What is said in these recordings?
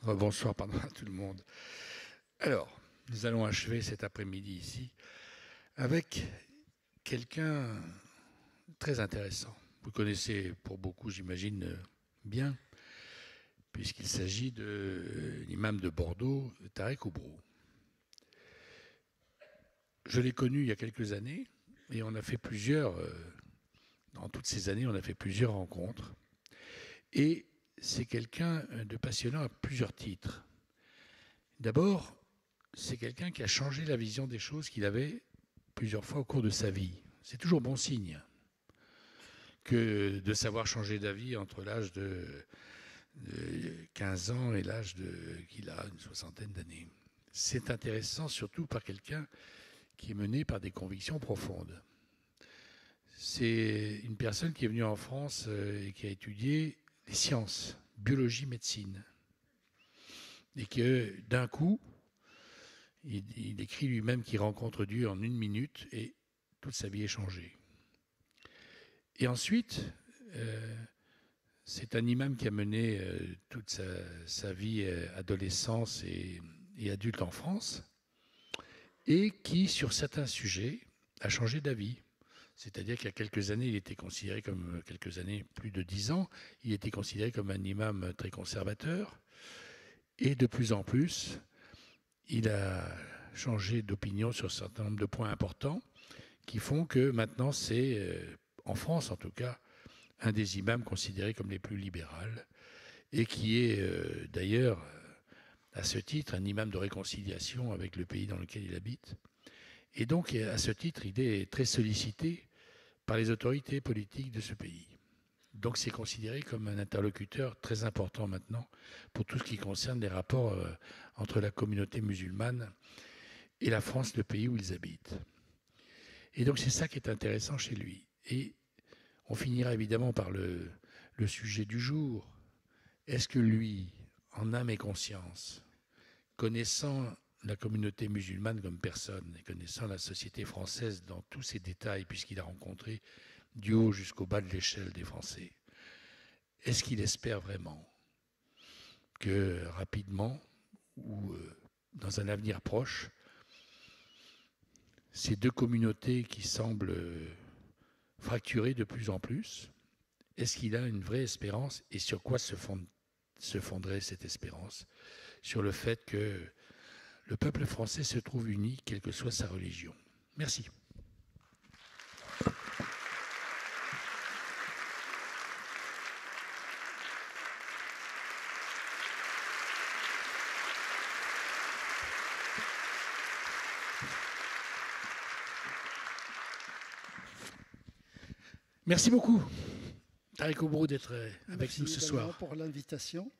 Bonsoir pardon, à tout le monde. Alors, nous allons achever cet après-midi ici avec quelqu'un très intéressant. Vous connaissez pour beaucoup, j'imagine, bien, puisqu'il s'agit de l'imam de Bordeaux, Tarek Oubrou. Je l'ai connu il y a quelques années et on a fait dans toutes ces années, on a fait plusieurs rencontres. Et c'est quelqu'un de passionnant à plusieurs titres. D'abord, c'est quelqu'un qui a changé la vision des choses qu'il avait plusieurs fois au cours de sa vie. C'est toujours bon signe que de savoir changer d'avis entre l'âge de 15 ans et l'âge qu'il a, une soixantaine d'années. C'est intéressant surtout par quelqu'un qui est mené par des convictions profondes. C'est une personne qui est venue en France et qui a étudié les sciences, biologie, médecine. Et que d'un coup, il écrit lui-même qu'il rencontre Dieu en 1 minute et toute sa vie est changée. Et ensuite, c'est un imam qui a mené toute sa vie adolescence et adulte en France et qui, sur certains sujets, a changé d'avis. C'est-à-dire qu'il y a quelques années, il était considéré comme, quelques années, plus de 10 ans, il était considéré comme un imam très conservateur. Et de plus en plus, il a changé d'opinion sur un certain nombre de points importants qui font que maintenant c'est, en France en tout cas, un des imams considérés comme les plus libérales et qui est d'ailleurs, à ce titre, un imam de réconciliation avec le pays dans lequel il habite. Et donc, à ce titre, il est très sollicité par les autorités politiques de ce pays. Donc, c'est considéré comme un interlocuteur très important maintenant pour tout ce qui concerne les rapports entre la communauté musulmane et la France, le pays où ils habitent. Et donc, c'est ça qui est intéressant chez lui. Et on finira évidemment par le sujet du jour. Est-ce que lui, en âme et conscience, connaissant la communauté musulmane comme personne et connaissant la société française dans tous ses détails, puisqu'il a rencontré du haut jusqu'au bas de l'échelle des Français, est-ce qu'il espère vraiment que rapidement ou dans un avenir proche, ces deux communautés qui semblent fracturées de plus en plus, est-ce qu'il a une vraie espérance et sur quoi se fonderait cette espérance? Sur le fait que le peuple français se trouve uni, quelle que soit sa religion. Merci. Merci beaucoup, Tarek Oubrou, d'être avec nous ce soir. Merci pour l'invitation.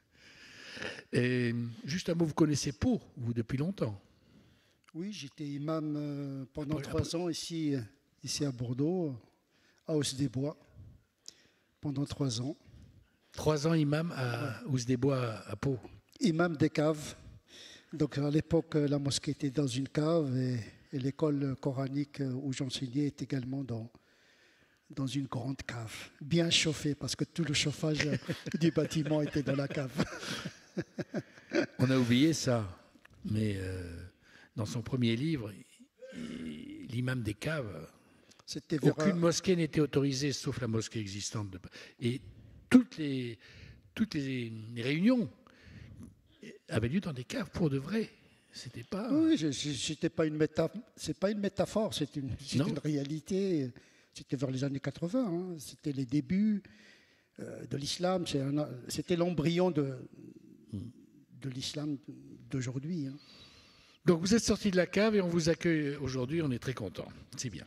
Et juste un mot, vous connaissez Pau, vous, depuis longtemps? Oui, j'étais imam pendant 3 ans ici à Bordeaux, à Hausse-des-Bois, pendant 3 ans. 3 ans imam à Hausse-des-Bois, à Pau. Imam des caves. Donc à l'époque, la mosquée était dans une cave et l'école coranique où j'enseignais est également dans une grande cave, bien chauffée, parce que tout le chauffage du bâtiment était dans la cave. On a oublié ça, mais dans son premier livre, l'imam des caves, aucune mosquée n'était autorisée, sauf la mosquée existante. Et toutes les réunions avaient lieu dans des caves, pour de vrai. C'était pas... Oui, c'était pas c'est pas une métaphore, c'est une réalité. C'était vers les années 80, hein. C'était les débuts de l'islam, c'était l'embryon de l'islam d'aujourd'hui. Hein. Donc vous êtes sorti de la cave et on vous accueille aujourd'hui, on est très contents, c'est bien.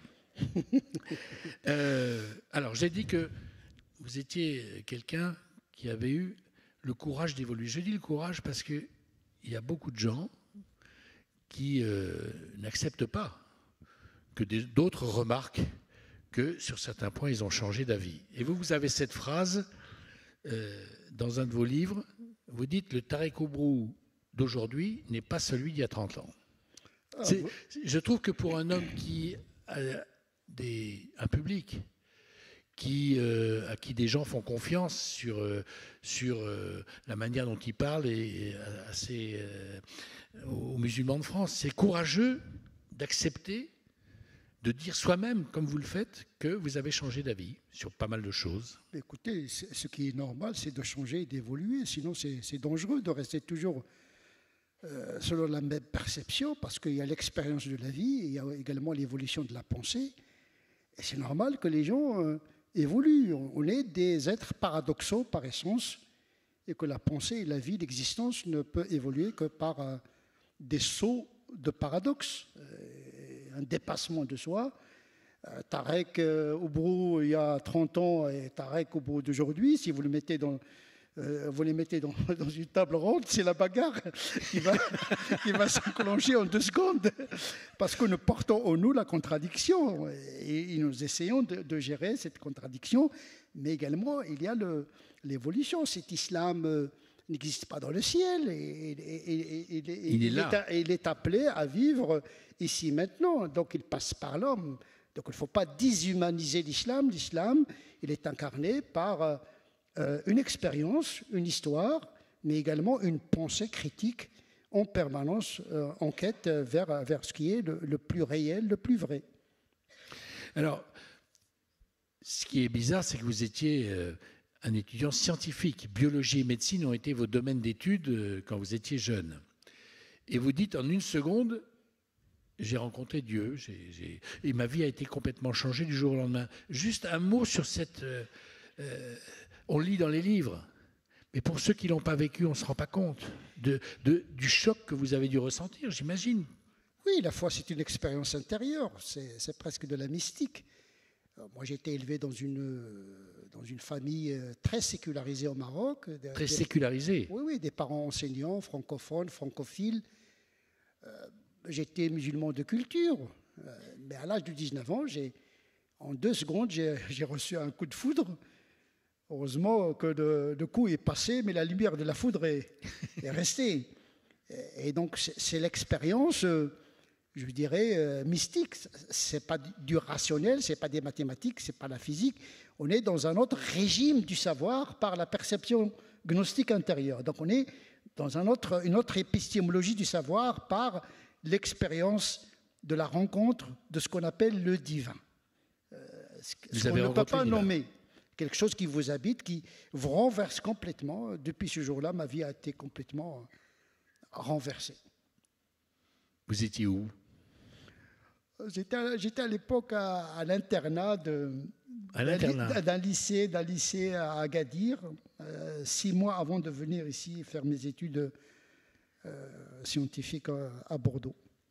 Alors j'ai dit que vous étiez quelqu'un qui avait eu le courage d'évoluer. Je dis le courage parce qu'il y a beaucoup de gens qui n'acceptent pas que d'autres remarquent que sur certains points, ils ont changé d'avis. Et vous avez cette phrase dans un de vos livres, vous dites « Le Tarek Oubrou d'aujourd'hui n'est pas celui d'il y a 30 ans ». Je trouve que pour un homme qui a un public à qui des gens font confiance sur la manière dont ils parlent aux musulmans de France. C'est courageux d'accepter, de dire soi-même, comme vous le faites, que vous avez changé d'avis sur pas mal de choses. Écoutez, ce qui est normal, c'est de changer et d'évoluer. Sinon, c'est dangereux de rester toujours selon la même perception, parce qu'il y a l'expérience de la vie, et il y a également l'évolution de la pensée. Et c'est normal que les gens évoluent. On est des êtres paradoxaux par essence, et que la pensée, la vie, l'existence ne peut évoluer que par des sauts de paradoxe, un dépassement de soi. Tarek Oubrou, il y a 30 ans, et Tarek Oubrou d'aujourd'hui, si vous le mettez vous les mettez dans une table ronde, c'est la bagarre qui va s'enclencher en 2 secondes. Parce que nous portons en nous la contradiction et nous essayons de gérer cette contradiction. Mais également, il y a l'évolution. Cet islam n'existe pas dans le ciel. Il est appelé à vivre ici maintenant. Donc il passe par l'homme. Donc il ne faut pas déshumaniser l'islam. L'islam, il est incarné par une expérience, une histoire, mais également une pensée critique en permanence, en quête vers ce qui est le plus réel, le plus vrai. Alors, ce qui est bizarre, c'est que vous étiez un étudiant scientifique. Biologie et médecine ont été vos domaines d'études quand vous étiez jeune. Et vous dites en 1 seconde, j'ai rencontré Dieu, et ma vie a été complètement changée du jour au lendemain. Juste un mot sur cette... on lit dans les livres, mais pour ceux qui ne l'ont pas vécu, on ne se rend pas compte du choc que vous avez dû ressentir, j'imagine. Oui, la foi, c'est une expérience intérieure, c'est presque de la mystique. Moi, j'ai été élevé dans une famille très sécularisée au Maroc. Très sécularisée? Oui, des parents enseignants, francophones, francophiles. J'étais musulman de culture, mais à l'âge de 19 ans, en 2 secondes, j'ai reçu un coup de foudre. Heureusement que le coup est passé, mais la lumière de la foudre est restée. Et donc, c'est l'expérience, je dirais, mystique. Ce n'est pas du rationnel, ce n'est pas des mathématiques, ce n'est pas la physique. On est dans un autre régime du savoir par la perception gnostique intérieure. Donc, on est dans une autre épistémologie du savoir par l'expérience de la rencontre de ce qu'on appelle le divin. Ce qu'on ne peut pas nommer. Quelque chose qui vous habite, qui vous renverse complètement. Depuis ce jour-là, ma vie a été complètement renversée. Vous étiez où? J'étais à l'époque à l'internat d'un lycée à Agadir, 6 mois avant de venir ici faire mes études scientifiques à Bordeaux.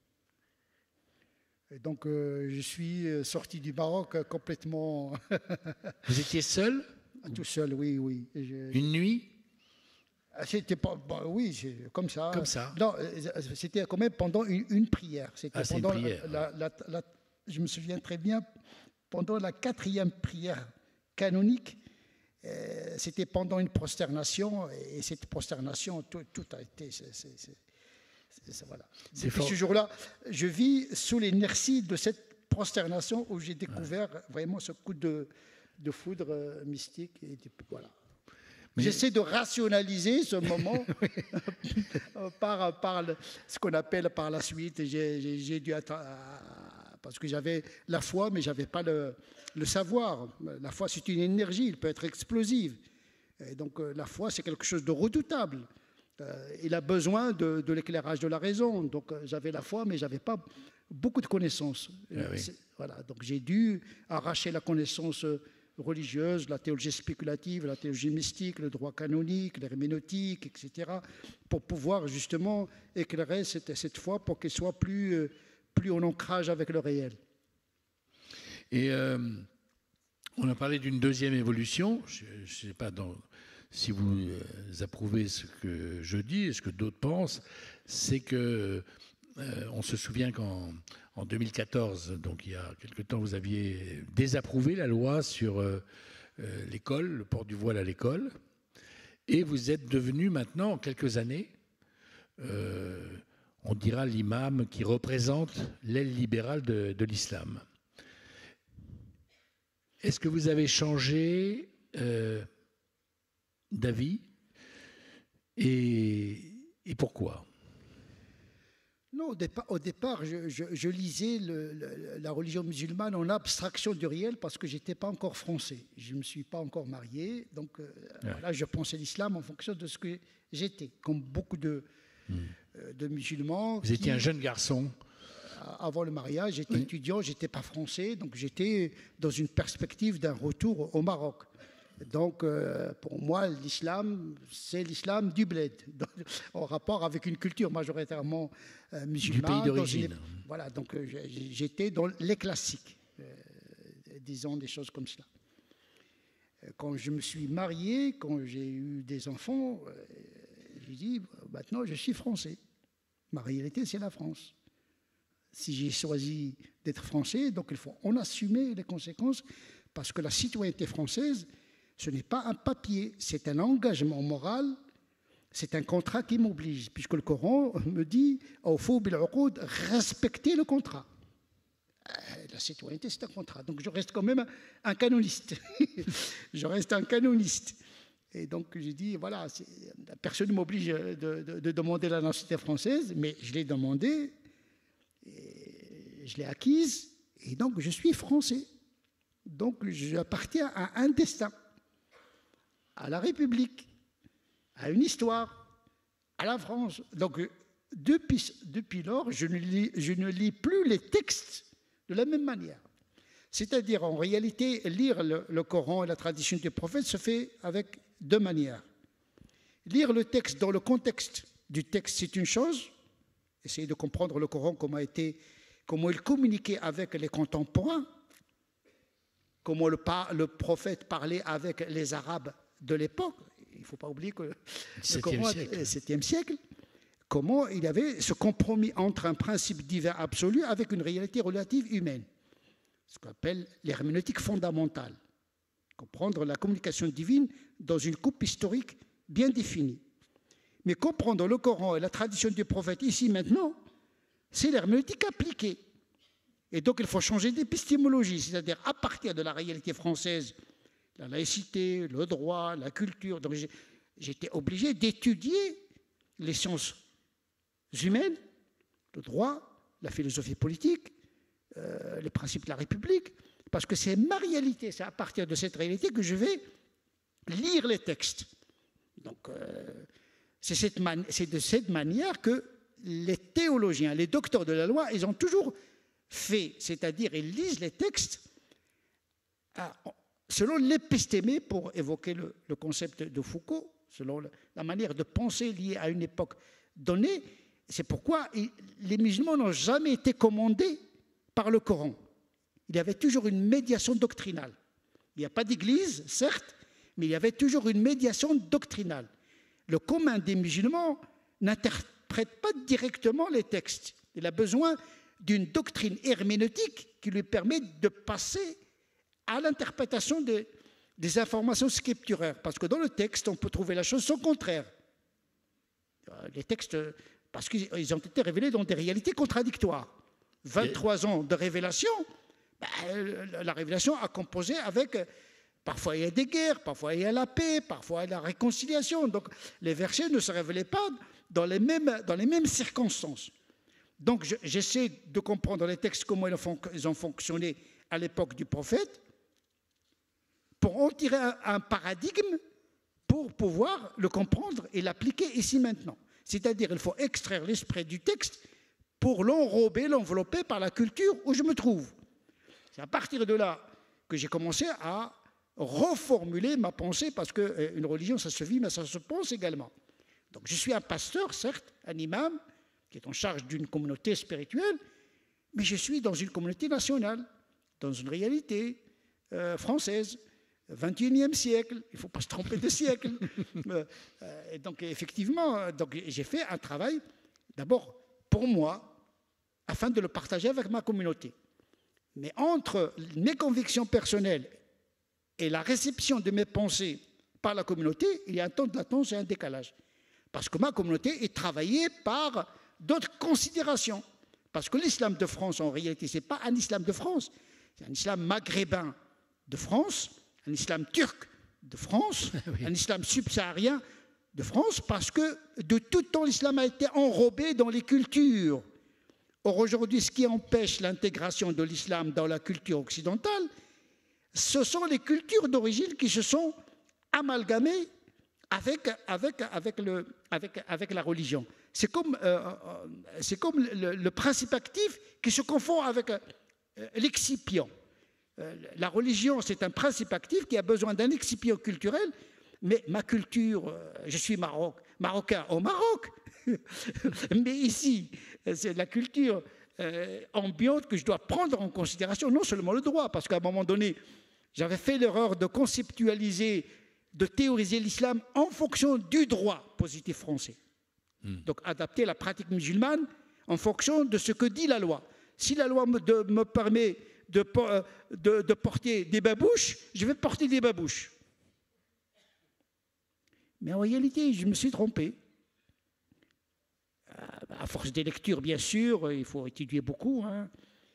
Et donc, je suis sorti du Maroc complètement... Vous étiez seul? Tout seul, oui. Une nuit? C'était pas... oui, comme ça. Comme ça? Non, c'était quand même pendant une prière. C'était pendant une prière. Je me souviens très bien, pendant la 4e prière canonique, c'était pendant une prosternation, et cette prosternation, tout a été... Voilà. Depuis ce jour-là, je vis sous l'inertie de cette prosternation où j'ai découvert vraiment ce coup de foudre mystique. Et voilà. J'essaie de rationaliser ce moment par ce qu'on appelle par la suite. J'ai dû parce que j'avais la foi, mais je n'avais pas le savoir. La foi, c'est une énergie, elle peut être explosive. Et donc la foi, c'est quelque chose de redoutable. Il a besoin de l'éclairage de la raison. Donc j'avais la foi, mais je n'avais pas beaucoup de connaissances. Voilà. Donc j'ai dû arracher la connaissance religieuse, la théologie spéculative, la théologie mystique, le droit canonique, l'herméneutique, etc., pour pouvoir justement éclairer cette foi pour qu'elle soit plus en ancrage avec le réel. Et on a parlé d'une 2e évolution. Je ne sais pas si vous approuvez ce que je dis et ce que d'autres pensent, c'est que on se souvient qu'en 2014, donc il y a quelque temps, vous aviez désapprouvé la loi sur l'école, le port du voile à l'école, et vous êtes devenu maintenant, en quelques années, on dira l'imam qui représente l'aile libérale de l'islam. Est-ce que vous avez changé d'avis et pourquoi? Non, au départ je lisais la religion musulmane en abstraction du réel parce que je n'étais pas encore français. Je ne me suis pas encore marié. Donc voilà, je pensais l'islam en fonction de ce que j'étais, comme beaucoup de musulmans. Vous étiez un jeune garçon. Avant le mariage, j'étais étudiant, je n'étais pas français, donc j'étais dans une perspective d'un retour au Maroc. Donc, pour moi, l'islam, c'est l'islam du bled, en rapport avec une culture majoritairement musulmane. Du pays d'origine. Voilà, donc j'étais dans les classiques, disons des choses comme cela. Quand je me suis marié, quand j'ai eu des enfants, j'ai dit, maintenant je suis français. Ma réalité, c'est la France. Si j'ai choisi d'être français, donc il faut en assumer les conséquences, parce que la citoyenneté française, ce n'est pas un papier, c'est un engagement moral, c'est un contrat qui m'oblige, puisque le Coran me dit « Awfu bil uqud », respecter le contrat. La citoyenneté, c'est un contrat. Donc je reste quand même un canoniste. Je reste un canoniste. Et donc j'ai dit, voilà, personne ne m'oblige de demander la nationalité française, mais je l'ai demandé, et je l'ai acquise, et donc je suis français. Donc j'appartiens à un destin, à la République, à une histoire, à la France. Donc depuis lors, je ne lis plus les textes de la même manière. C'est-à-dire, en réalité, lire le Coran et la tradition des prophètes se fait avec deux manières. Lire le texte dans le contexte du texte, c'est une chose. Essayer de comprendre le Coran, comment il communiquait avec les contemporains, comment le prophète parlait avec les Arabes de l'époque. Il ne faut pas oublier que le Coran est du 7e siècle. Comment il y avait ce compromis entre un principe divin absolu avec une réalité relative humaine. Ce qu'on appelle l'herméneutique fondamentale. Comprendre la communication divine dans une coupe historique bien définie. Mais comprendre le Coran et la tradition du prophète ici maintenant, c'est l'herméneutique appliquée. Et donc il faut changer d'épistémologie, c'est-à-dire à partir de la réalité française, la laïcité, le droit, la culture. Donc j'étais obligé d'étudier les sciences humaines, le droit, la philosophie politique, les principes de la République, parce que c'est ma réalité, c'est à partir de cette réalité que je vais lire les textes. Donc c'est de cette manière que les théologiens, les docteurs de la loi, ils ont toujours fait, c'est-à-dire ils lisent les textes selon l'épistémé, pour évoquer le concept de Foucault, selon la manière de penser liée à une époque donnée. C'est pourquoi les musulmans n'ont jamais été commandés par le Coran. Il y avait toujours une médiation doctrinale. Il n'y a pas d'église, certes, mais il y avait toujours une médiation doctrinale. Le commun des musulmans n'interprète pas directement les textes. Il a besoin d'une doctrine herméneutique qui lui permet de passer à l'interprétation des informations scripturaires. Parce que dans le texte, on peut trouver la chose son contraire. Les textes, parce qu'ils ont été révélés dans des réalités contradictoires. 23 ans de révélation, la révélation a composé avec... Parfois il y a des guerres, parfois il y a la paix, parfois il y a la réconciliation. Donc les versets ne se révélaient pas dans les mêmes circonstances. Donc j'essaie de comprendre les textes, comment ils ont fonctionné à l'époque du prophète, pour en tirer un paradigme pour pouvoir le comprendre et l'appliquer ici maintenant. C'est-à-dire il faut extraire l'esprit du texte pour l'enrober, l'envelopper par la culture où je me trouve. C'est à partir de là que j'ai commencé à reformuler ma pensée, parce qu'une religion, ça se vit, mais ça se pense également. Donc je suis un pasteur, certes, un imam, qui est en charge d'une communauté spirituelle, mais je suis dans une communauté nationale, dans une réalité française, 21e siècle, il ne faut pas se tromper de siècle. Et donc effectivement, j'ai fait un travail, d'abord pour moi, afin de le partager avec ma communauté. Mais entre mes convictions personnelles et la réception de mes pensées par la communauté, il y a un temps de latence et un décalage. Parce que ma communauté est travaillée par d'autres considérations. Parce que l'islam de France, en réalité, ce n'est pas un islam de France, c'est un islam maghrébin, de France, un islam turc de France, oui. Un islam subsaharien de France, parce que de tout temps, l'islam a été enrobé dans les cultures. Or, aujourd'hui, ce qui empêche l'intégration de l'islam dans la culture occidentale, ce sont les cultures d'origine qui se sont amalgamées avec la religion. C'est comme le principe actif qui se confond avec l'excipient. La religion, c'est un principe actif qui a besoin d'un excipient culturel, mais ma culture, je suis marocain au Maroc, mais ici, c'est la culture ambiante que je dois prendre en considération, non seulement le droit, parce qu'à un moment donné, j'avais fait l'erreur de conceptualiser, de théoriser l'islam en fonction du droit positif français. Donc adapter la pratique musulmane en fonction de ce que dit la loi. Si la loi me permet de porter des babouches, je vais porter des babouches. Mais en réalité, je me suis trompé. À force des lectures, bien sûr, il faut étudier beaucoup. Hein.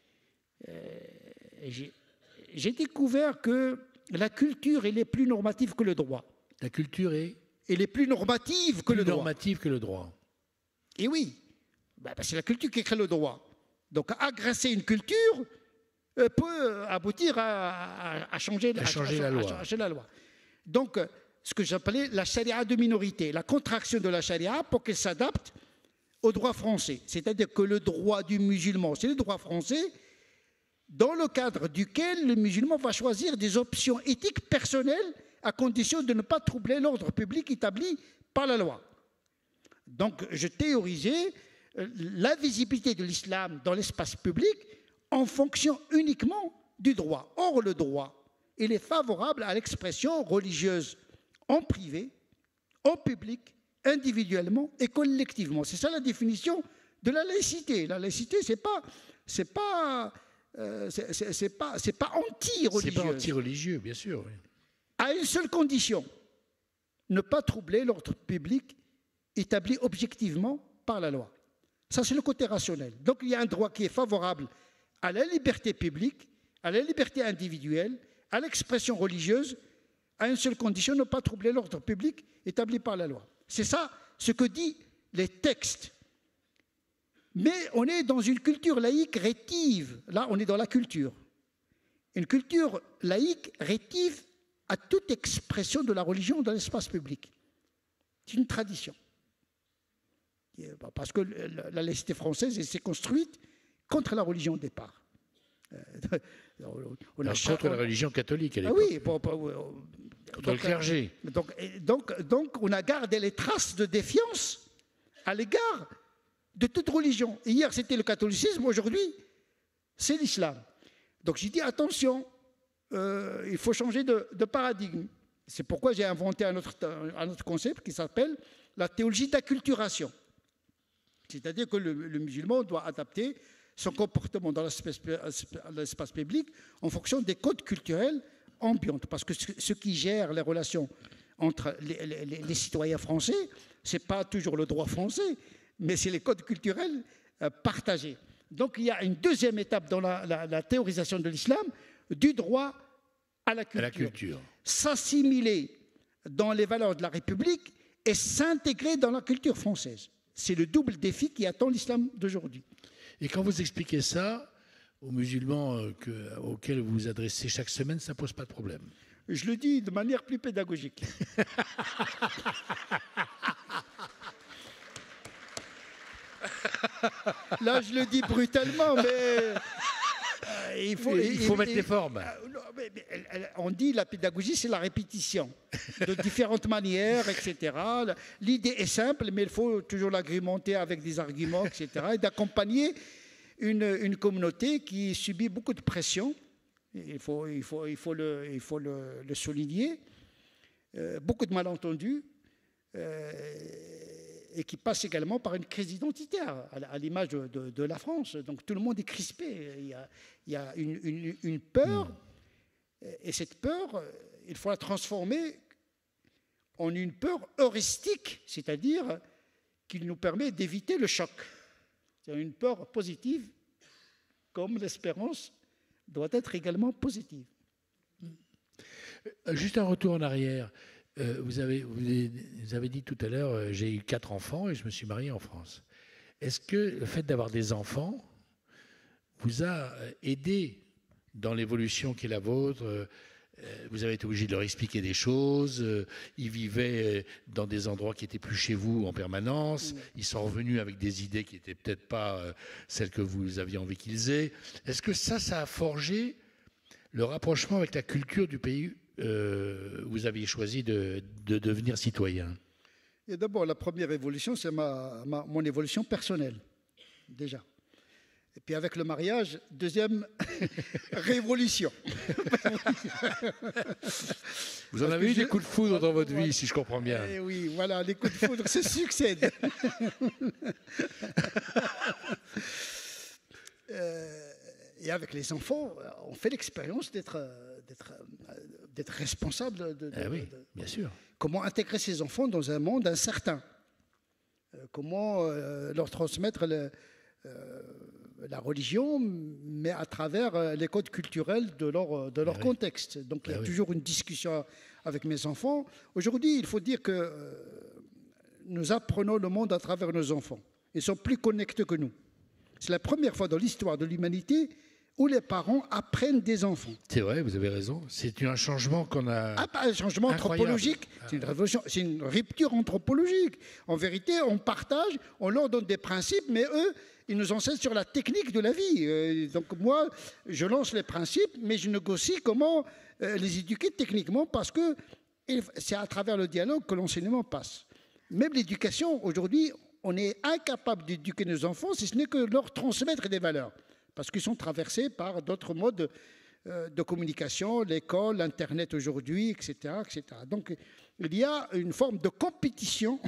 J'ai découvert que la culture, elle est plus normative que le droit. La culture est elle est plus normative que le droit. Normative que le droit. Et oui, c'est la culture qui crée le droit. Donc agresser une culture peut aboutir à changer la loi. Donc, ce que j'appelais la charia de minorité, la contraction de la charia pour qu'elle s'adapte au droit français. C'est-à-dire que le droit du musulman, c'est le droit français, dans le cadre duquel le musulman va choisir des options éthiques personnelles à condition de ne pas troubler l'ordre public établi par la loi. Donc, je théorisais la visibilité de l'islam dans l'espace public en fonction uniquement du droit. Or, le droit, il est favorable à l'expression religieuse en privé, en public, individuellement et collectivement. C'est ça la définition de la laïcité. La laïcité, c'est pas anti-religieux. C'est pas anti-religieux, bien sûr. Oui. À une seule condition, ne pas troubler l'ordre public établi objectivement par la loi. Ça, c'est le côté rationnel. Donc, il y a un droit qui est favorable à la liberté publique, à la liberté individuelle, à l'expression religieuse, à une seule condition, ne pas troubler l'ordre public établi par la loi. C'est ça ce que disent les textes. Mais on est dans une culture laïque rétive. Là, on est dans la culture. Une culture laïque rétive à toute expression de la religion dans l'espace public. C'est une tradition. Parce que la laïcité française s'est construite contre la religion au départ. Contre la religion catholique à l'époque. Oui, contre le clergé. Donc, on a gardé les traces de défiance à l'égard de toute religion. Hier, c'était le catholicisme, aujourd'hui, c'est l'islam. Donc, j'ai dit, attention, il faut changer de paradigme. C'est pourquoi j'ai inventé un autre concept qui s'appelle la théologie d'acculturation. C'est-à-dire que le musulman doit adapter son comportement dans l'espace public en fonction des codes culturels ambiantes. Parce que ce qui gère les relations entre les citoyens français, ce n'est pas toujours le droit français, mais c'est les codes culturels partagés. Donc il y a une deuxième étape dans la théorisation de l'islam, du droit à la culture. S'assimiler dans les valeurs de la République et s'intégrer dans la culture française. C'est le double défi qui attend l'islam d'aujourd'hui. Et quand vous expliquez ça aux musulmans auxquels vous vous adressez chaque semaine, ça ne pose pas de problème? Je le dis de manière plus pédagogique. Là, je le dis brutalement, mais il faut mettre les formes. On dit la pédagogie, c'est la répétition de différentes manières, etc. L'idée est simple, mais il faut toujours l'agrémenter avec des arguments, etc. Et d'accompagner une communauté qui subit beaucoup de pression. Il faut le souligner. Beaucoup de malentendus. Et qui passe également par une crise identitaire, à l'image de la France. Donc tout le monde est crispé. Il y a une peur, et cette peur, il faut la transformer en une peur heuristique, c'est-à-dire qui nous permet d'éviter le choc. C'est une peur positive, comme l'espérance doit être également positive. Juste un retour en arrière. Vous avez dit tout à l'heure, j'ai eu 4 enfants et je me suis marié en France. Est-ce que le fait d'avoir des enfants vous a aidé dans l'évolution qui est la vôtre? Vous avez été obligé de leur expliquer des choses. Ils vivaient dans des endroits qui n'étaient plus chez vous en permanence. Ils sont revenus avec des idées qui n'étaient peut-être pas celles que vous aviez envie qu'ils aient. Est-ce que ça a forgé le rapprochement avec la culture du pays où vous aviez choisi de devenir citoyen? Et d'abord, la première évolution, c'est mon évolution personnelle, déjà. Et puis avec le mariage, deuxième révolution. Vous en avez eu des coups de foudre dans votre vie, si je comprends bien. Eh oui, voilà, les coups de foudre se succèdent. Et avec les enfants, on fait l'expérience d'être responsable oui, bien sûr. Comment intégrer ces enfants dans un monde incertain. Comment leur transmettre la religion, mais à travers les codes culturels de leur contexte. Donc il y a toujours une discussion avec mes enfants. Aujourd'hui, il faut dire que nous apprenons le monde à travers nos enfants. Ils sont plus connectés que nous. C'est la première fois dans l'histoire de l'humanité où les parents apprennent des enfants. C'est vrai, vous avez raison. C'est un changement qu'on a... Un changement anthropologique. C'est une révolution, c'est une rupture anthropologique. En vérité, on partage, on leur donne des principes, mais eux, ils nous enseignent sur la technique de la vie. Donc moi, je lance les principes, mais je négocie comment les éduquer techniquement, parce que c'est à travers le dialogue que l'enseignement passe. Même l'éducation, aujourd'hui, on est incapable d'éduquer nos enfants, si ce n'est que leur transmettre des valeurs. Parce qu'ils sont traversés par d'autres modes de communication, l'école, l'Internet aujourd'hui, etc., etc. Donc, il y a une forme de compétition,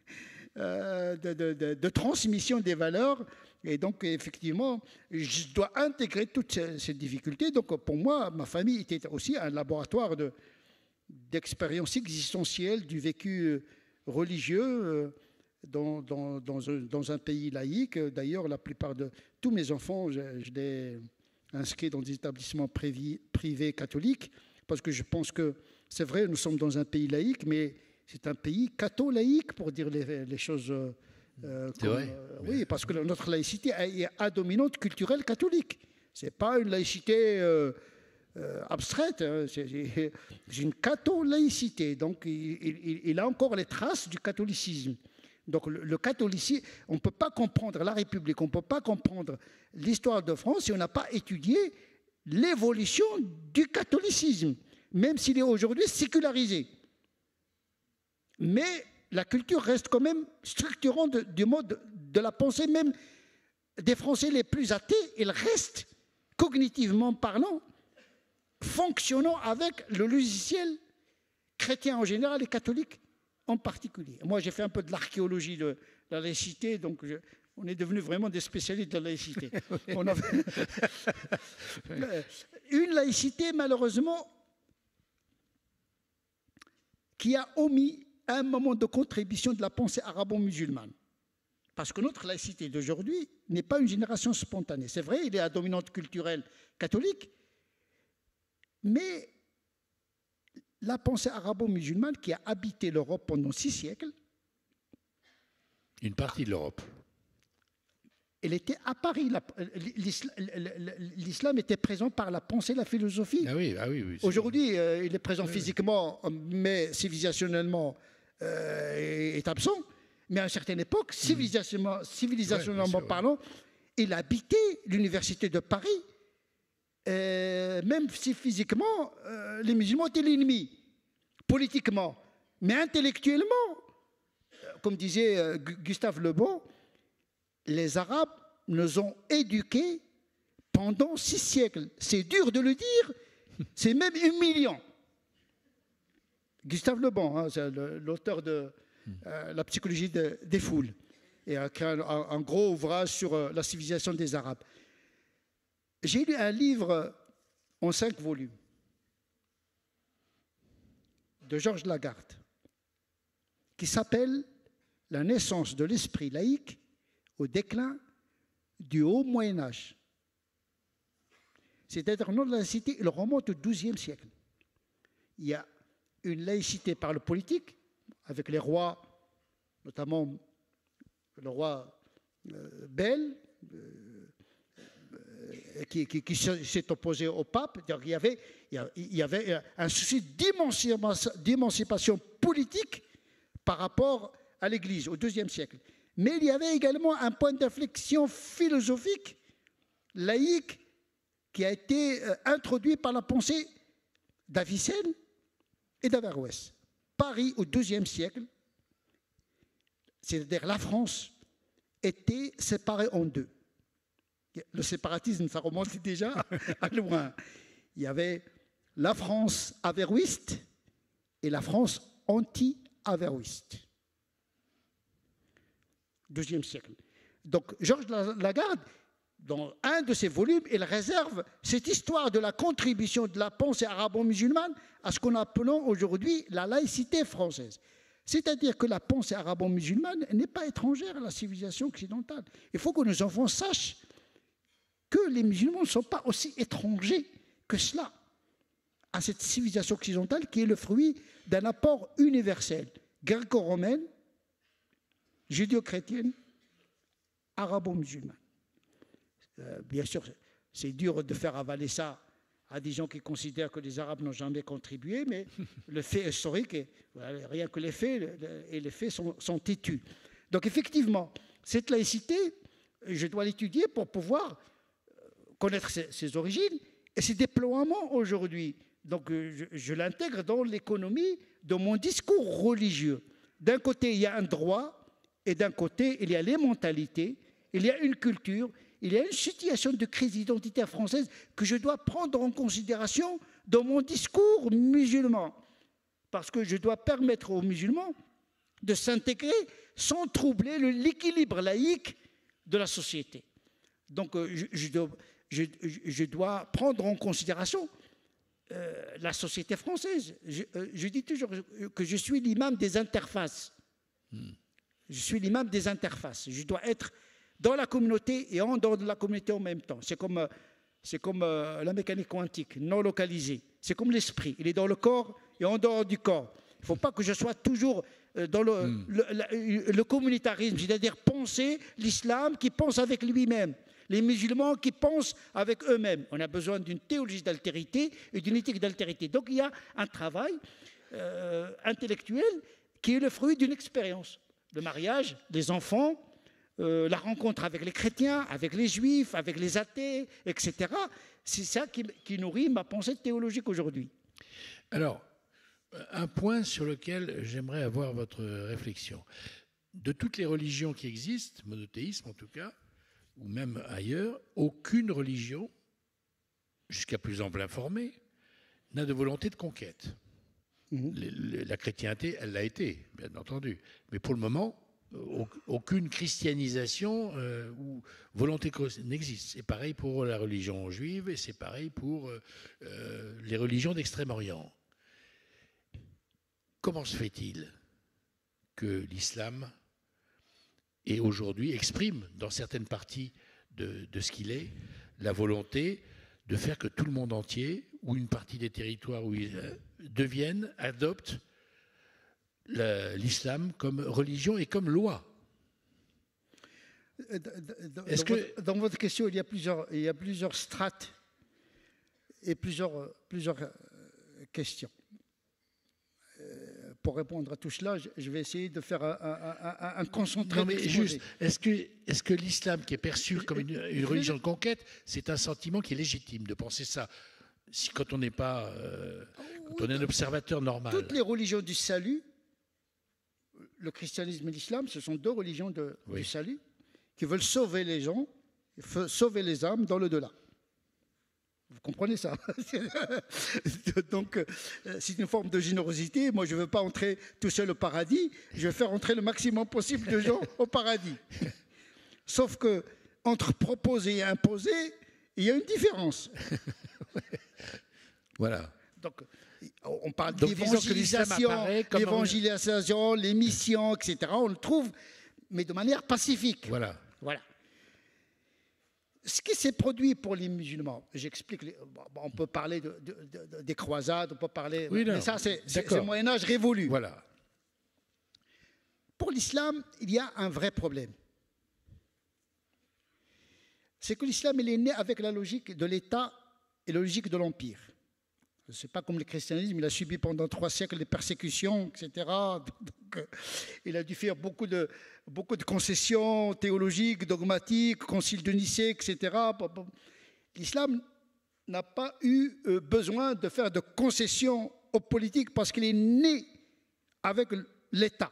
de transmission des valeurs. Et donc, effectivement, je dois intégrer toutes ces difficultés. Donc, pour moi, ma famille était aussi un laboratoire d'expérience existentielle du vécu religieux dans un pays laïque. D'ailleurs, la plupart de tous mes enfants, je les inscris dans des établissements privés catholiques, parce que je pense que c'est vrai, nous sommes dans un pays laïque, mais c'est un pays catho-laïque, pour dire les choses. C'est vrai. Oui, parce que notre laïcité est à dominante culturelle catholique. Ce n'est pas une laïcité abstraite, hein. C'est une catho-laïcité. Donc, il a encore les traces du catholicisme. Donc le catholicisme, on ne peut pas comprendre la République, on ne peut pas comprendre l'histoire de France si on n'a pas étudié l'évolution du catholicisme, même s'il est aujourd'hui sécularisé. Mais la culture reste quand même structurante du mode de la pensée, même des Français les plus athées, ils restent, cognitivement parlant, fonctionnant avec le logiciel chrétien en général et catholique en particulier. Moi, j'ai fait un peu de l'archéologie de la laïcité, donc on est devenus vraiment des spécialistes de la laïcité. On a une laïcité, malheureusement, qui a omis un moment de contribution de la pensée arabo-musulmane. Parce que notre laïcité d'aujourd'hui n'est pas une génération spontanée. C'est vrai, il est à dominante culturelle catholique, mais la pensée arabo-musulmane qui a habité l'Europe pendant 6 siècles. Une partie de l'Europe. Elle était à Paris. L'islam était présent par la pensée, la philosophie. Ah oui. Aujourd'hui, il est présent physiquement, mais civilisationnellement est absent. Mais à une certaine époque, civilisationnellement parlant, il habitait l'université de Paris. Même si physiquement, les musulmans étaient l'ennemi, politiquement, mais intellectuellement, comme disait Gustave Le Bon, les Arabes nous ont éduqués pendant 6 siècles. C'est dur de le dire, c'est même humiliant. Gustave Le Bon, hein, c'est l'auteur de La psychologie des foules, et un gros ouvrage sur la civilisation des Arabes. J'ai lu un livre en 5 volumes de Georges Lagarde qui s'appelle « La naissance de l'esprit laïque au déclin du haut Moyen-Âge ». C'est-à-dire, le nom de la laïcité, il remonte au XIIe siècle. il y a une laïcité par le politique, avec les rois, notamment le roi Bel, qui s'est opposé au pape. Donc, il y avait un souci d'émancipation politique par rapport à l'Église au IIe siècle. Mais il y avait également un point d'inflexion philosophique, laïque, qui a été introduit par la pensée d'Avicenne et d'Averroès. Paris au IIe siècle, c'est-à-dire la France, était séparée en deux. Le séparatisme, ça remonte déjà à loin. Il y avait la France averroïste et la France anti-averroïste. IIe siècle. Donc, Georges Lagarde, dans un de ses volumes, il réserve cette histoire de la contribution de la pensée arabo-musulmane à ce qu'on appelle aujourd'hui la laïcité française. C'est-à-dire que la pensée arabo-musulmane n'est pas étrangère à la civilisation occidentale. Il faut que nos enfants sachent que les musulmans ne sont pas aussi étrangers que cela à cette civilisation occidentale qui est le fruit d'un apport universel, gréco-romaine, judéo-chrétienne, arabo-musulmane. Bien sûr, c'est dur de faire avaler ça à des gens qui considèrent que les Arabes n'ont jamais contribué, mais le fait historique, rien que les faits sont têtus. Donc effectivement, cette laïcité, je dois l'étudier pour pouvoir connaître ses origines et ses déploiements aujourd'hui. Donc je l'intègre dans l'économie de mon discours religieux. D'un côté, il y a un droit, et d'un côté, il y a les mentalités, il y a une culture, il y a une situation de crise identitaire française que je dois prendre en considération dans mon discours musulman. Parce que je dois permettre aux musulmans de s'intégrer sans troubler l'équilibre laïque de la société. Donc je dois prendre en considération la société française. Je dis toujours que je suis l'imam des interfaces. Je suis l'imam des interfaces. Je dois être dans la communauté et en dehors de la communauté en même temps. C'est comme la mécanique quantique, non localisée. C'est comme l'esprit. Il est dans le corps et en dehors du corps. Il ne faut pas que je sois toujours dans le communautarisme, c'est-à-dire penser l'islam qui pense avec lui-même. Les musulmans qui pensent avec eux-mêmes. On a besoin d'une théologie d'altérité et d'une éthique d'altérité. Donc il y a un travail intellectuel qui est le fruit d'une expérience. Le mariage, les enfants, la rencontre avec les chrétiens, avec les juifs, avec les athées, etc. C'est ça qui nourrit ma pensée théologique aujourd'hui. Alors, un point sur lequel j'aimerais avoir votre réflexion. De toutes les religions qui existent, monothéisme en tout cas, ou même ailleurs, aucune religion, jusqu'à plus ample informée, n'a de volonté de conquête. La chrétienté, elle l'a été, bien entendu. Mais pour le moment, aucune christianisation ou volonté n'existe. C'est pareil pour la religion juive et c'est pareil pour les religions d'Extrême-Orient. Comment se fait-il que l'islam et aujourd'hui exprime dans certaines parties de ce qu'il est la volonté de faire que tout le monde entier ou une partie des territoires où ils adoptent l'islam comme religion et comme loi? Dans votre question, il y a plusieurs strates et plusieurs questions. Pour répondre à tout cela, je vais essayer de faire un concentré. Non, mais juste, est-ce que l'islam, qui est perçu comme une religion de conquête, c'est un sentiment qui est légitime de penser ça, quand on n'est pas, quand on est un observateur normal? Toutes les religions du salut, le christianisme et l'islam, ce sont deux religions du salut qui veulent sauver les gens, sauver les âmes dans l'au-delà. Vous comprenez ça? Donc, c'est une forme de générosité. Moi, je ne veux pas entrer tout seul au paradis. Je veux faire entrer le maximum possible de gens au paradis. Sauf que entre proposer et imposer, il y a une différence. Voilà. Donc, on parle d'évangélisation, les missions, etc. On le trouve, mais de manière pacifique. Voilà. ce qui s'est produit pour les musulmans, j'explique, on peut parler des croisades, on peut parler... Oui, non, mais ça, c'est le Moyen-Âge révolu. Voilà. Pour l'islam, il y a un vrai problème. C'est que l'islam, il est né avec la logique de l'État et la logique de l'Empire. Ce n'est pas comme le christianisme, il a subi pendant 3 siècles des persécutions, etc. Donc, il a dû faire beaucoup de concessions théologiques, dogmatiques, concile de Nicée, etc. L'islam n'a pas eu besoin de faire de concessions aux politiques parce qu'il est né avec l'État.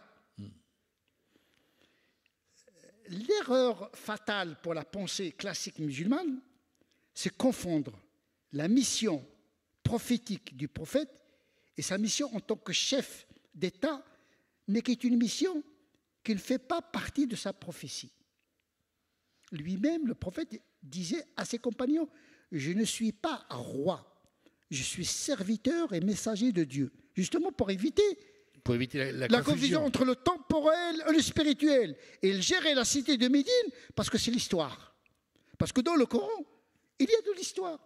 L'erreur fatale pour la pensée classique musulmane, c'est confondre la mission prophétique du prophète et sa mission en tant que chef d'État, mais qui est une mission qui ne fait pas partie de sa prophétie. Lui-même, le prophète, disait à ses compagnons, « Je ne suis pas roi, je suis serviteur et messager de Dieu. » Justement pour éviter la confusion entre le temporel et le spirituel. Et il gérait la cité de Médine parce que c'est l'histoire. Parce que dans le Coran, il y a de l'histoire.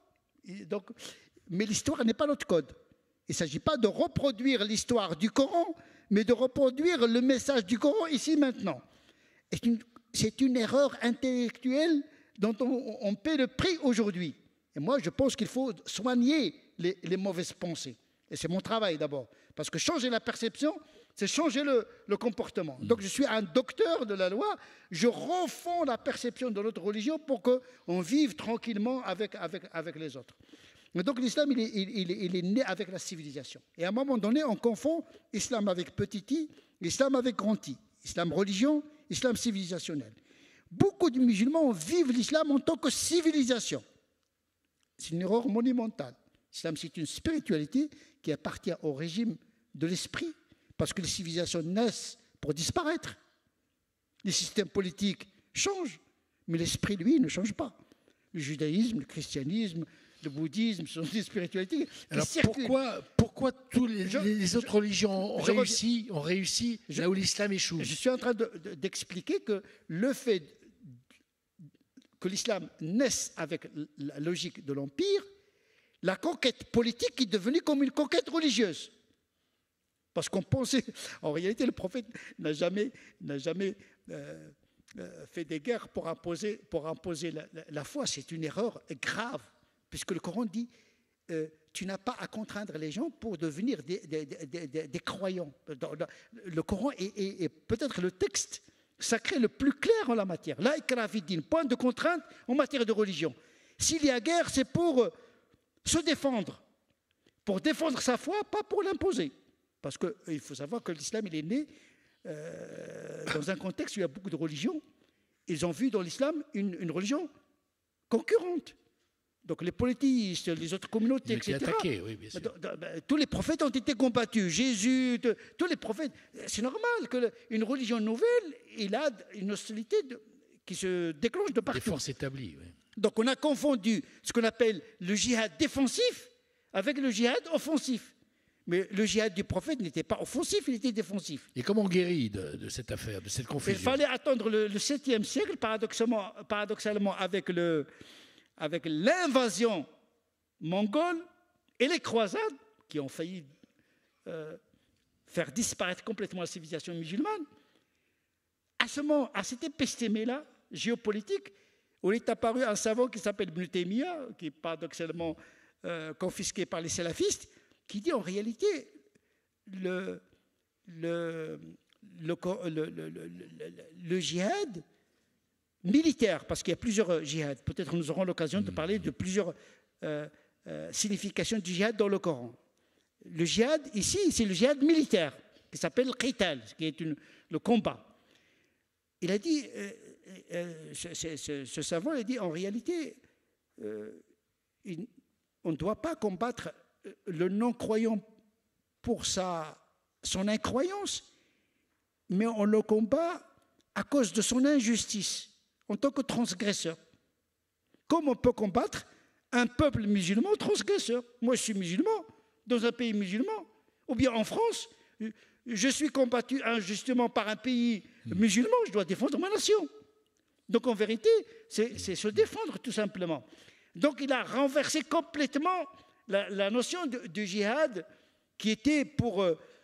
Mais l'histoire n'est pas notre code. Il ne s'agit pas de reproduire l'histoire du Coran, mais de reproduire le message du Coran ici maintenant. C'est une erreur intellectuelle dont on paie le prix aujourd'hui. Et moi, je pense qu'il faut soigner les mauvaises pensées. Et c'est mon travail d'abord. Parce que changer la perception, c'est changer le comportement. Donc je suis un docteur de la loi, je refonds la perception de notre religion pour qu'on vive tranquillement avec les autres. Et donc l'islam, il est né avec la civilisation. Et à un moment donné, on confond islam avec petit i, islam avec grand i. Islam religion, islam civilisationnel. Beaucoup de musulmans vivent l'islam en tant que civilisation. C'est une erreur monumentale. L'islam, c'est une spiritualité qui appartient au régime de l'esprit, parce que les civilisations naissent pour disparaître. Les systèmes politiques changent, mais l'esprit, lui, ne change pas. Le judaïsme, le christianisme, le bouddhisme sont des spiritualités qui Alors circulent. Pourquoi tous les autres religions ont réussi là où l'islam échoue? Je suis en train d'expliquer que le fait que l'islam naisse avec la logique de l'empire, la conquête politique est devenue comme une conquête religieuse. Parce qu'on pensait, en réalité, le prophète n'a jamais fait des guerres pour imposer la foi. C'est une erreur grave, puisque le Coran dit tu n'as pas à contraindre les gens pour devenir des croyants. Le Coran est peut-être le texte sacré le plus clair en la matière. La ikraha fid-din, point de contrainte en matière de religion. S'il y a guerre, c'est pour se défendre, pour défendre sa foi, pas pour l'imposer. Parce qu'il faut savoir que l'islam, il est né dans un contexte où il y a beaucoup de religions. Ils ont vu dans l'islam une religion concurrente. Donc les polythéistes, les autres communautés, etc. Attaqués, oui, bien sûr. Tous les prophètes ont été combattus. Jésus, tous les prophètes. C'est normal qu'une religion nouvelle, il a une hostilité qui se déclenche de partout. Des forces établies, oui. Donc on a confondu ce qu'on appelle le djihad défensif avec le djihad offensif. Mais le djihad du prophète n'était pas offensif, il était défensif. Et comment on guérit de cette affaire, de cette confusion? Il fallait attendre le 7e siècle, paradoxalement avec l'invasion mongole et les croisades qui ont failli faire disparaître complètement la civilisation musulmane. À cette épistémée-là, géopolitique, où est apparu un savant qui s'appelle Ibn Taymiyyah, qui est paradoxalement confisqué par les salafistes, qui dit en réalité le djihad militaire, parce qu'il y a plusieurs djihad, peut-être nous aurons l'occasion de parler de plusieurs significations du djihad dans le Coran. Le djihad, ici, c'est le djihad militaire, qui s'appelle qital, qui est le combat. Il a dit, ce savant a dit, en réalité, on ne doit pas combattre le non-croyant pour son incroyance, mais on le combat à cause de son injustice, en tant que transgresseur. Comme on peut combattre un peuple musulman transgresseur. Moi, je suis musulman, dans un pays musulman, ou bien en France, je suis combattu injustement par un pays musulman, je dois défendre ma nation. Donc en vérité, c'est se défendre tout simplement. Donc il a renversé complètement la notion de djihad qui était pour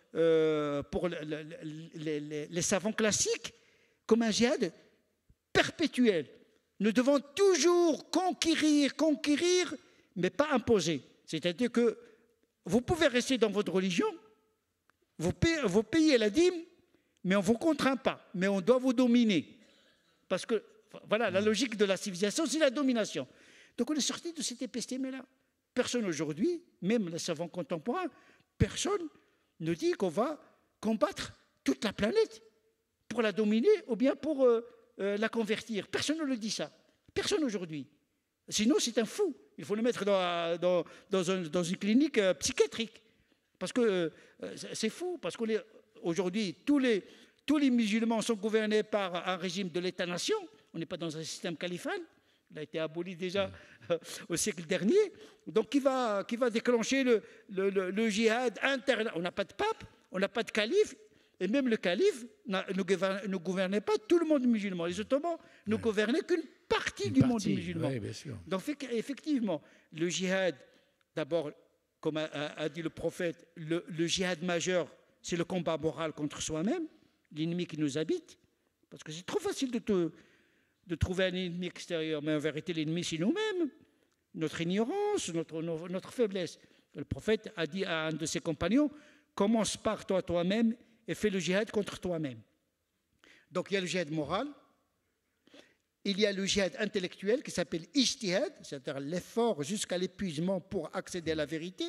les savants classiques comme un djihad perpétuel. Nous devons toujours conquérir, mais pas imposer. C'est-à-dire que vous pouvez rester dans votre religion, vous payez la dîme, mais on ne vous contraint pas, mais on doit vous dominer. Parce que, voilà, la logique de la civilisation, c'est la domination. Donc on est sorti de cette épistémie-là. Personne aujourd'hui, même les savants contemporains, personne ne dit qu'on va combattre toute la planète pour la dominer ou bien pour la convertir. Personne ne le dit ça. Personne aujourd'hui. Sinon, c'est un fou. Il faut le mettre dans une clinique psychiatrique. Parce que c'est fou. Parce qu'aujourd'hui, tous les musulmans sont gouvernés par un régime de l'État-nation. On n'est pas dans un système califal. Il a été aboli déjà au siècle dernier. Donc, qui va déclencher le djihad interne? On n'a pas de pape, on n'a pas de calife. Et même le calife ne gouvernait pas tout le monde musulman. Les Ottomans ne gouvernaient qu'une partie du monde musulman. Oui, bien sûr. Donc, effectivement, le djihad, d'abord, comme a dit le prophète, le djihad majeur, c'est le combat moral contre soi-même, l'ennemi qui nous habite. Parce que c'est trop facile de trouver un ennemi extérieur, mais en vérité, l'ennemi, c'est nous-mêmes, notre ignorance, notre faiblesse. Le prophète a dit à un de ses compagnons, commence par toi-même et fais le djihad contre toi-même. Donc il y a le djihad moral, il y a le djihad intellectuel qui s'appelle ijtihad, c'est-à-dire l'effort jusqu'à l'épuisement pour accéder à la vérité.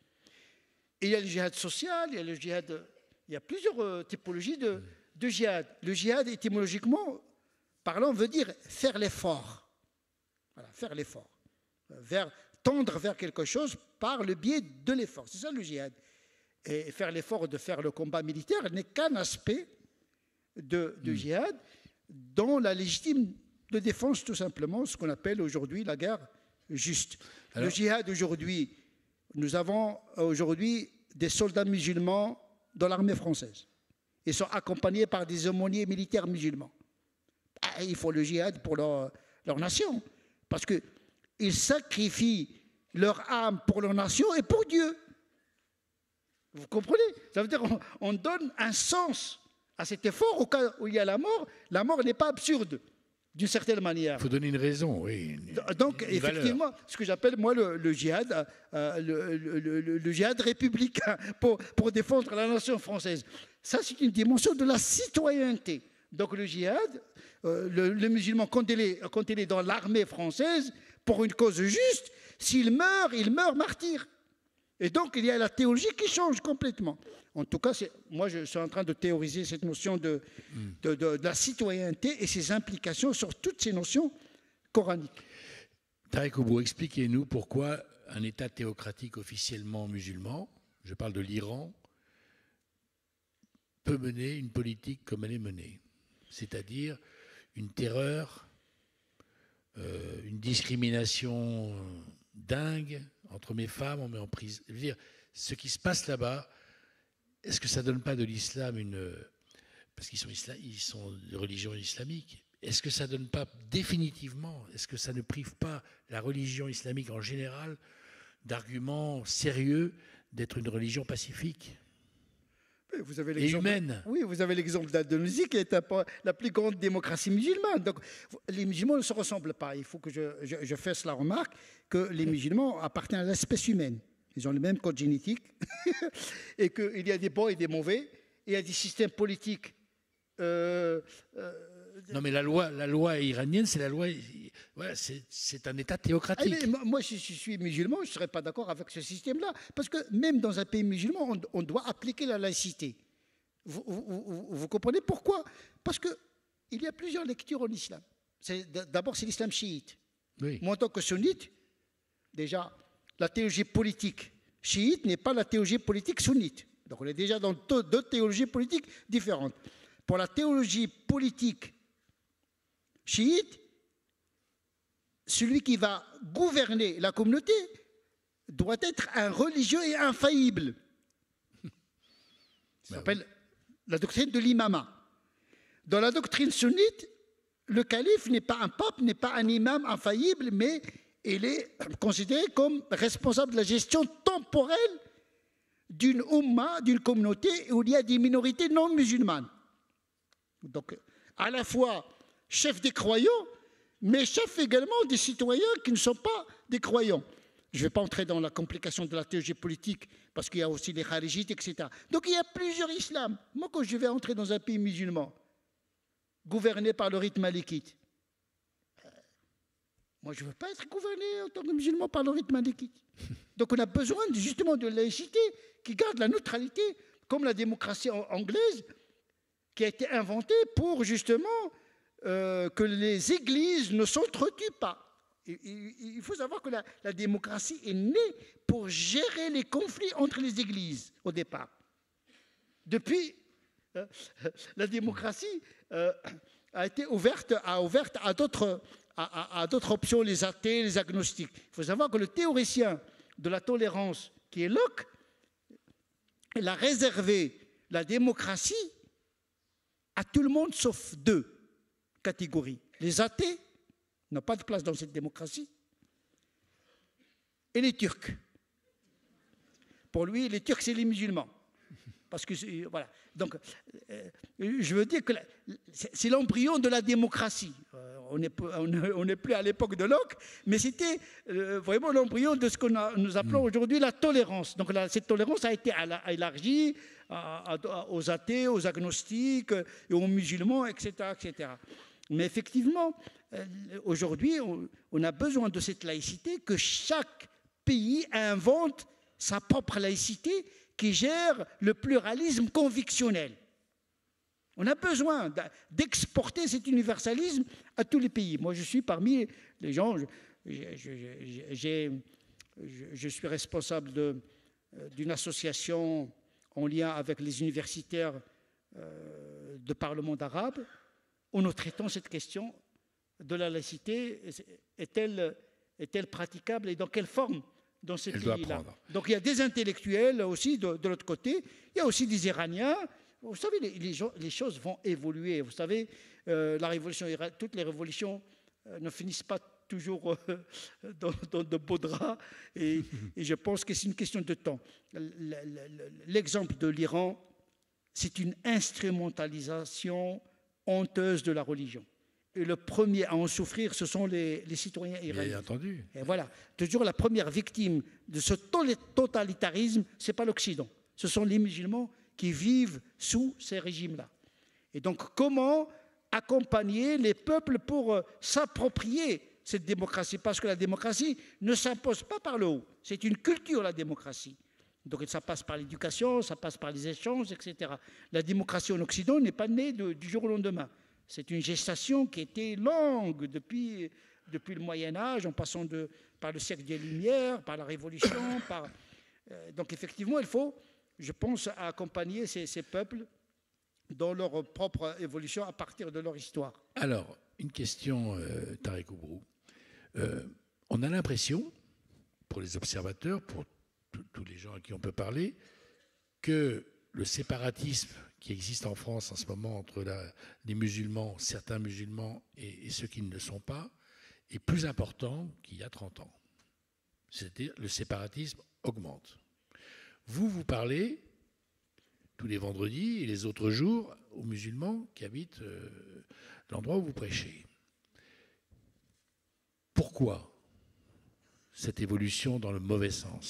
Et il y a le djihad social, il y a plusieurs typologies de djihad. Le djihad, étymologiquement parlant, veut dire faire l'effort. Voilà, faire l'effort. Tendre vers quelque chose par le biais de l'effort. C'est ça le djihad. Et faire l'effort de faire le combat militaire n'est qu'un aspect de djihad dans la légitime de défense, tout simplement, ce qu'on appelle aujourd'hui la guerre juste. Le djihad aujourd'hui, nous avons aujourd'hui des soldats musulmans dans l'armée française. Ils sont accompagnés par des aumôniers militaires musulmans. Il faut le djihad pour leur nation, parce qu'ils sacrifient leur âme pour leur nation et pour Dieu. Vous comprenez? Ça veut dire qu'on donne un sens à cet effort au cas où il y a la mort. La mort n'est pas absurde, d'une certaine manière. Il faut donner une raison, oui. Donc, effectivement, ce que j'appelle, moi, le djihad, le djihad républicain pour défendre la nation française. Ça, c'est une dimension de la citoyenneté. Donc, le djihad, le musulman, quand il est dans l'armée française, pour une cause juste, s'il meurt, il meurt martyr. Et donc, il y a la théologie qui change complètement. En tout cas, moi, je suis en train de théoriser cette notion de la citoyenneté et ses implications sur toutes ces notions coraniques. Tarek Oubou, expliquez-nous pourquoi un État théocratique officiellement musulman, je parle de l'Iran, peut mener une politique comme elle est menée. C'est-à-dire une terreur, une discrimination dingue entre mes femmes, on met en prison. Je veux dire, ce qui se passe là-bas, est-ce que ça ne donne pas de l'islam parce qu'ils sont de religion islamique, est-ce que ça ne donne pas définitivement, est-ce que ça ne prive pas la religion islamique en général d'arguments sérieux d'être une religion pacifique et humaine? Oui, vous avez l'exemple d'Indonésie qui est la plus grande démocratie musulmane. Donc, les musulmans ne se ressemblent pas. Il faut que je fasse la remarque que les musulmans appartiennent à l'espèce humaine. Ils ont le même code génétique et qu'il y a des bons et des mauvais. Il y a des systèmes politiques. Non, mais la loi iranienne, c'est la loi. Voilà, c'est un État théocratique. Moi, si je suis musulman, je ne serais pas d'accord avec ce système-là. Parce que même dans un pays musulman, on doit appliquer la laïcité. Vous comprenez pourquoi? Parce qu'il y a plusieurs lectures en islam. D'abord, c'est l'islam chiite. Oui. Moi, en tant que sunnite, déjà, la théologie politique chiite n'est pas la théologie politique sunnite. Donc, on est déjà dans deux théologies politiques différentes. Pour la théologie politique chiite, celui qui va gouverner la communauté doit être un religieux et infaillible. Ça s'appelle la doctrine de l'imama. Dans la doctrine sunnite, le calife n'est pas un pape, n'est pas un imam infaillible, mais il est considéré comme responsable de la gestion temporelle d'une umma, d'une communauté où il y a des minorités non musulmanes. Donc, à la fois chef des croyants, mais chef également des citoyens qui ne sont pas des croyants. Je ne vais pas entrer dans la complication de la théologie politique, parce qu'il y a aussi les kharijites, etc. Donc il y a plusieurs islams. Moi, quand je vais entrer dans un pays musulman, gouverné par le rite malikite, moi, je ne veux pas être gouverné en tant que musulman par le rite malikite. Donc on a besoin justement de laïcité qui garde la neutralité, comme la démocratie anglaise, qui a été inventée pour justement que les églises ne s'entretuent pas. Il faut savoir que la démocratie est née pour gérer les conflits entre les églises au départ. Depuis, la démocratie a été ouverte à d'autres options, les athées, les agnostiques. Il faut savoir que le théoricien de la tolérance, qui est Locke, il a réservé la démocratie à tout le monde sauf deux catégories. Les athées n'ont pas de place dans cette démocratie, et les Turcs. Pour lui, les Turcs, c'est les musulmans. Parce que, voilà. Donc, je veux dire que c'est l'embryon de la démocratie. On n'est plus à l'époque de Locke, mais c'était vraiment l'embryon de ce que nous appelons aujourd'hui la tolérance. Donc, cette tolérance a été élargie aux athées, aux agnostiques, et aux musulmans, etc., etc. Mais effectivement, aujourd'hui, on a besoin de cette laïcité, que chaque pays invente sa propre laïcité qui gère le pluralisme convictionnel. On a besoin d'exporter cet universalisme à tous les pays. Moi, je suis parmi les gens, je suis responsable d'une association en lien avec les universitaires de par le monde arabe, où nous traitons cette question de la laïcité. Est-elle praticable et dans quelle forme dans ces pays-là? Donc il y a des intellectuels aussi de l'autre côté, il y a aussi des Iraniens. Vous savez, les choses vont évoluer. Vous savez, toutes les révolutions ne finissent pas toujours dans de beaux draps, et je pense que c'est une question de temps. L'exemple de l'Iran, c'est une instrumentalisation honteuse de la religion. Et le premier à en souffrir, ce sont les citoyens iraniens. Bien entendu. Et voilà, toujours la première victime de ce totalitarisme, ce n'est pas l'Occident. Ce sont les musulmans qui vivent sous ces régimes-là. Et donc, comment accompagner les peuples pour s'approprier cette démocratie? Parce que la démocratie ne s'impose pas par le haut. C'est une culture, la démocratie. Donc ça passe par l'éducation, ça passe par les échanges, etc. La démocratie en Occident n'est pas née du jour au lendemain. C'est une gestation qui était longue depuis le Moyen-Âge, en passant par le siècle des Lumières, par la Révolution. Donc effectivement, il faut, je pense, accompagner ces peuples dans leur propre évolution à partir de leur histoire. Alors, une question, Tarek Oubrou. On a l'impression, pour les observateurs, pour tous les gens à qui on peut parler, que le séparatisme qui existe en France en ce moment entre les musulmans, certains musulmans et ceux qui ne le sont pas, est plus important qu'il y a 30 ans. C'est-à-dire le séparatisme augmente. Vous parlez tous les vendredis et les autres jours aux musulmans qui habitent l'endroit où vous prêchez. Pourquoi cette évolution dans le mauvais sens ?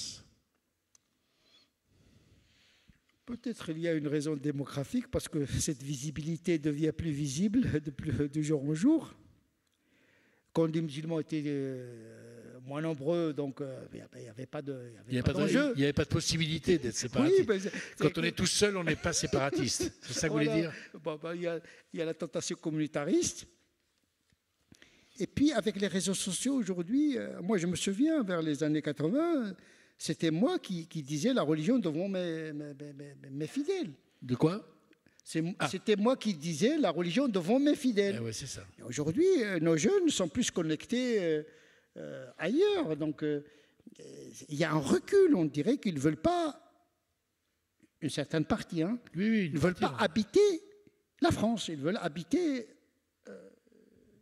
Peut-être il y a une raison démographique, parce que cette visibilité devient plus visible de jour en jour. Quand les musulmans étaient moins nombreux, donc il n'y avait pas d'enjeu. Il n'y avait pas de possibilité d'être séparatiste. Oui, quand on est tout seul, on n'est pas séparatiste. C'est ça que vous voulez dire ? Il y a la tentation communautariste. Et puis, avec les réseaux sociaux aujourd'hui, moi je me souviens, vers les années 80, c'était moi qui disais la religion devant mes fidèles. De quoi ? C'était moi qui disais la religion devant mes fidèles. Ouais, c'est ça. Aujourd'hui, nos jeunes sont plus connectés ailleurs. Donc, il y a un recul. On dirait qu'ils ne veulent pas, une certaine partie, ils ne veulent pas habiter la France. Ils veulent habiter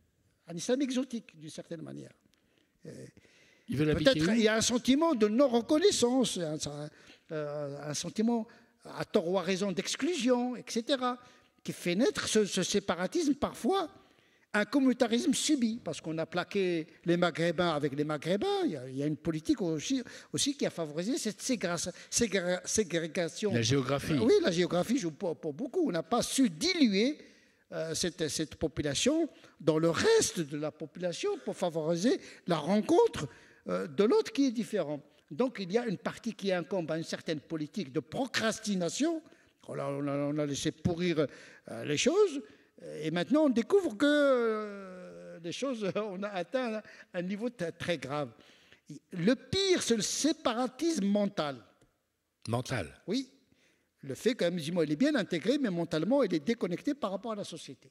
un islam exotique, d'une certaine manière. Ils veulent habiter Peut-être où ? il y a un sentiment de non-reconnaissance, un sentiment à tort ou à raison d'exclusion, etc., qui fait naître ce séparatisme parfois, un communautarisme subi, parce qu'on a plaqué les Maghrébins avec les Maghrébins. Il y a une politique aussi qui a favorisé cette ségrégation. La géographie. Oui, la géographie joue pour beaucoup. On n'a pas su diluer cette population dans le reste de la population pour favoriser la rencontre de l'autre qui est différent. Donc il y a une partie qui incombe à une certaine politique de procrastination. On a laissé pourrir les choses. Et maintenant, on découvre que les choses, on a atteint un niveau très grave. Le pire, c'est le séparatisme mental. Mental. Oui. Le fait qu'un musulman, il est bien intégré, mais mentalement, il est déconnecté par rapport à la société.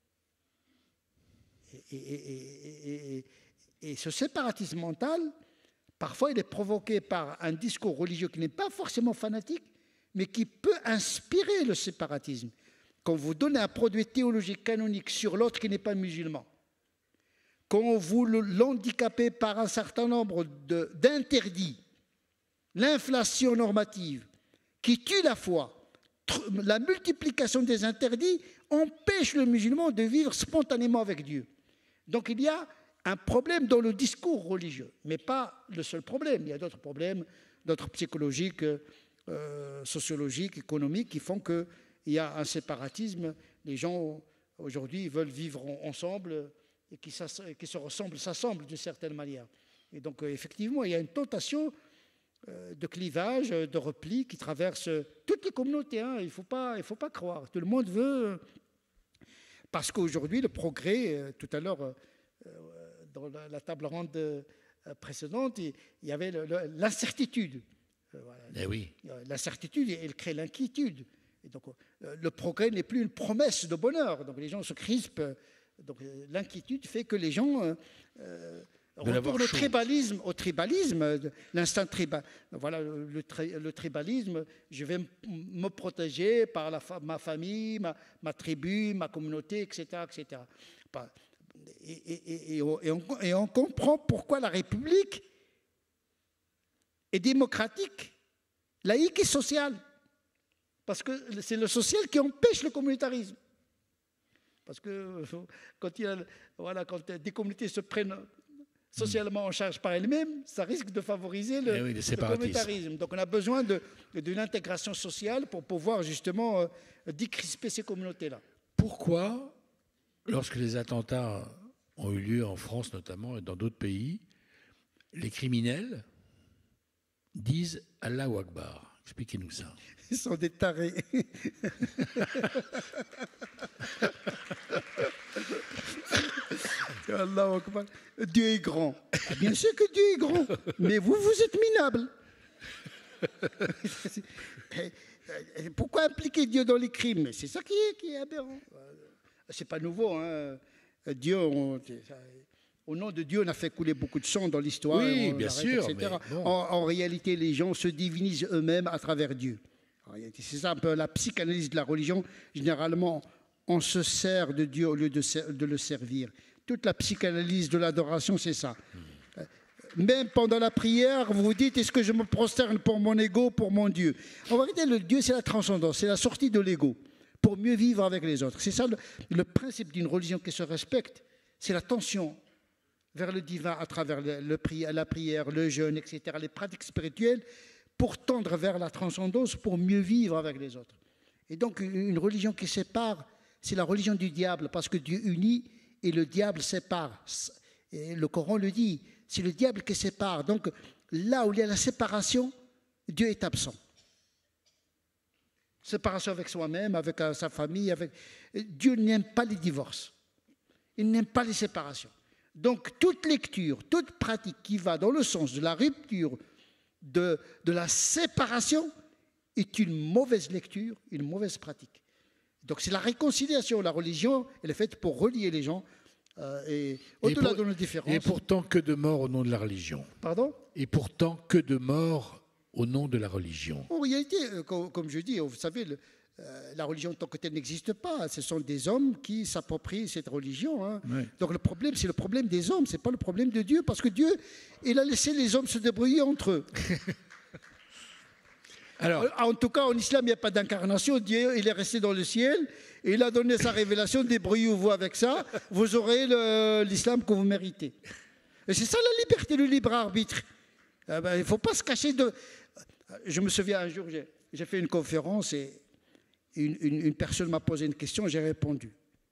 Et ce séparatisme mental, parfois, il est provoqué par un discours religieux qui n'est pas forcément fanatique, mais qui peut inspirer le séparatisme. Quand vous donnez un produit théologique canonique sur l'autre qui n'est pas musulman, quand vous l'handicapez par un certain nombre d'interdits, l'inflation normative qui tue la foi, la multiplication des interdits empêche le musulman de vivre spontanément avec Dieu. Donc il y a un problème dans le discours religieux, mais pas le seul problème. Il y a d'autres problèmes, d'autres psychologiques, sociologiques, économiques qui font que il y a un séparatisme. Les gens, aujourd'hui, veulent vivre ensemble et qui se ressemblent, s'assemblent d'une certaine manière. Et donc, effectivement, il y a une tentation de clivage, de repli qui traverse toutes les communautés. Hein. Il ne faut pas croire. Tout le monde veut... Parce qu'aujourd'hui, le progrès, tout à l'heure, dans la table ronde précédente, il y avait l'incertitude. Voilà. Eh oui. L'incertitude, elle crée l'inquiétude. Et donc, le progrès n'est plus une promesse de bonheur. Donc, les gens se crispent. Donc, l'inquiétude fait que les gens retournent au tribalisme, l'instinct tribal. Voilà, le tribalisme, je vais me protéger par ma famille, ma tribu, ma communauté, etc. etc. Et on comprend pourquoi la République est démocratique, laïque et sociale. Parce que c'est le social qui empêche le communautarisme. Parce que quand des communautés se prennent socialement en charge par elles-mêmes, ça risque de favoriser le communautarisme. Donc on a besoin d'une intégration sociale pour pouvoir justement décrisper ces communautés-là. Pourquoi, lorsque les attentats ont eu lieu en France notamment et dans d'autres pays, les criminels disent Allahu Akbar? Expliquez-nous ça. Ils sont des tarés. Dieu est grand. Bien sûr que Dieu est grand, mais vous êtes minables. Pourquoi impliquer Dieu dans les crimes? C'est ça qui est aberrant. C'est pas nouveau. Hein. Dieu, au nom de Dieu, on a fait couler beaucoup de sang dans l'histoire. Oui, bien sûr. Etc. Bon. En réalité, les gens se divinisent eux-mêmes à travers Dieu. C'est ça un peu la psychanalyse de la religion. Généralement, on se sert de Dieu au lieu de le servir. Toute la psychanalyse de l'adoration, c'est ça. Même pendant la prière, vous vous dites, est-ce que je me prosterne pour mon ego, pour mon Dieu? En vérité, le Dieu, c'est la transcendance, c'est la sortie de l'ego, pour mieux vivre avec les autres. C'est ça le principe d'une religion qui se respecte, c'est la tension vers le divin à travers la prière, le jeûne, etc., les pratiques spirituelles, pour tendre vers la transcendance, pour mieux vivre avec les autres. Et donc, une religion qui sépare, c'est la religion du diable, parce que Dieu unit et le diable sépare. Et le Coran le dit, c'est le diable qui sépare. Donc, là où il y a la séparation, Dieu est absent. Séparation avec soi-même, avec sa famille. Dieu n'aime pas les divorces. Il n'aime pas les séparations. Donc, toute lecture, toute pratique qui va dans le sens de la rupture, de la séparation, est une mauvaise lecture, une mauvaise pratique. Donc, c'est la réconciliation. La religion, elle est faite pour relier les gens et au-delà de nos différences. Et pourtant, que de morts au nom de la religion. Pardon ? Et pourtant, que de morts au nom de la religion. En réalité, comme je dis, vous savez, la religion en tant que telle n'existe pas. Ce sont des hommes qui s'approprient cette religion. Hein. Oui. Donc le problème, c'est le problème des hommes, ce n'est pas le problème de Dieu, parce que Dieu, il a laissé les hommes se débrouiller entre eux. Alors, en tout cas, en islam, il n'y a pas d'incarnation. Dieu, il est resté dans le ciel, et il a donné sa révélation. Débrouillez-vous avec ça, vous aurez l'islam que vous méritez. Et c'est ça la liberté, le libre arbitre. Il ne faut pas se cacher de... Je me souviens un jour, j'ai fait une conférence et une personne m'a posé une question, j'ai répondu.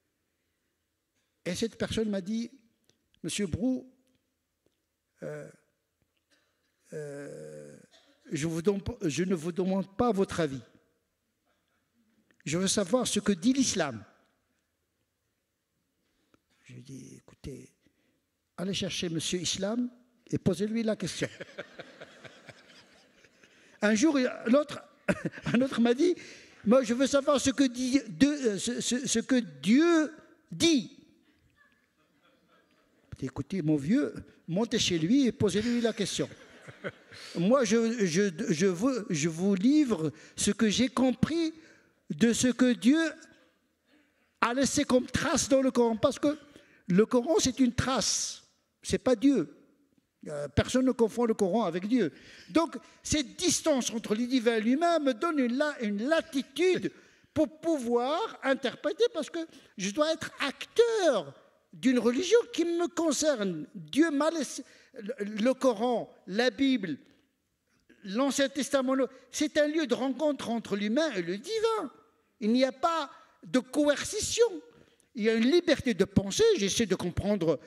Et cette personne m'a dit, Monsieur Brou, je ne vous demande pas votre avis. Je veux savoir ce que dit l'islam. Je lui ai dit, écoutez, allez chercher Monsieur Islam et posez-lui la question. Un jour, un autre m'a dit, moi je veux savoir ce que Dieu dit. Écoutez, mon vieux, montez chez lui et posez-lui la question. Moi, je vous livre ce que j'ai compris de ce que Dieu a laissé comme trace dans le Coran. Parce que le Coran, c'est une trace, ce n'est pas Dieu. Personne ne confond le Coran avec Dieu. Donc, cette distance entre le divin et l'humain me donne une latitude pour pouvoir interpréter, parce que je dois être acteur d'une religion qui me concerne. Dieu m'a laissé le Coran, la Bible, l'Ancien Testament, c'est un lieu de rencontre entre l'humain et le divin. Il n'y a pas de coercition. Il y a une liberté de penser. J'essaie de comprendre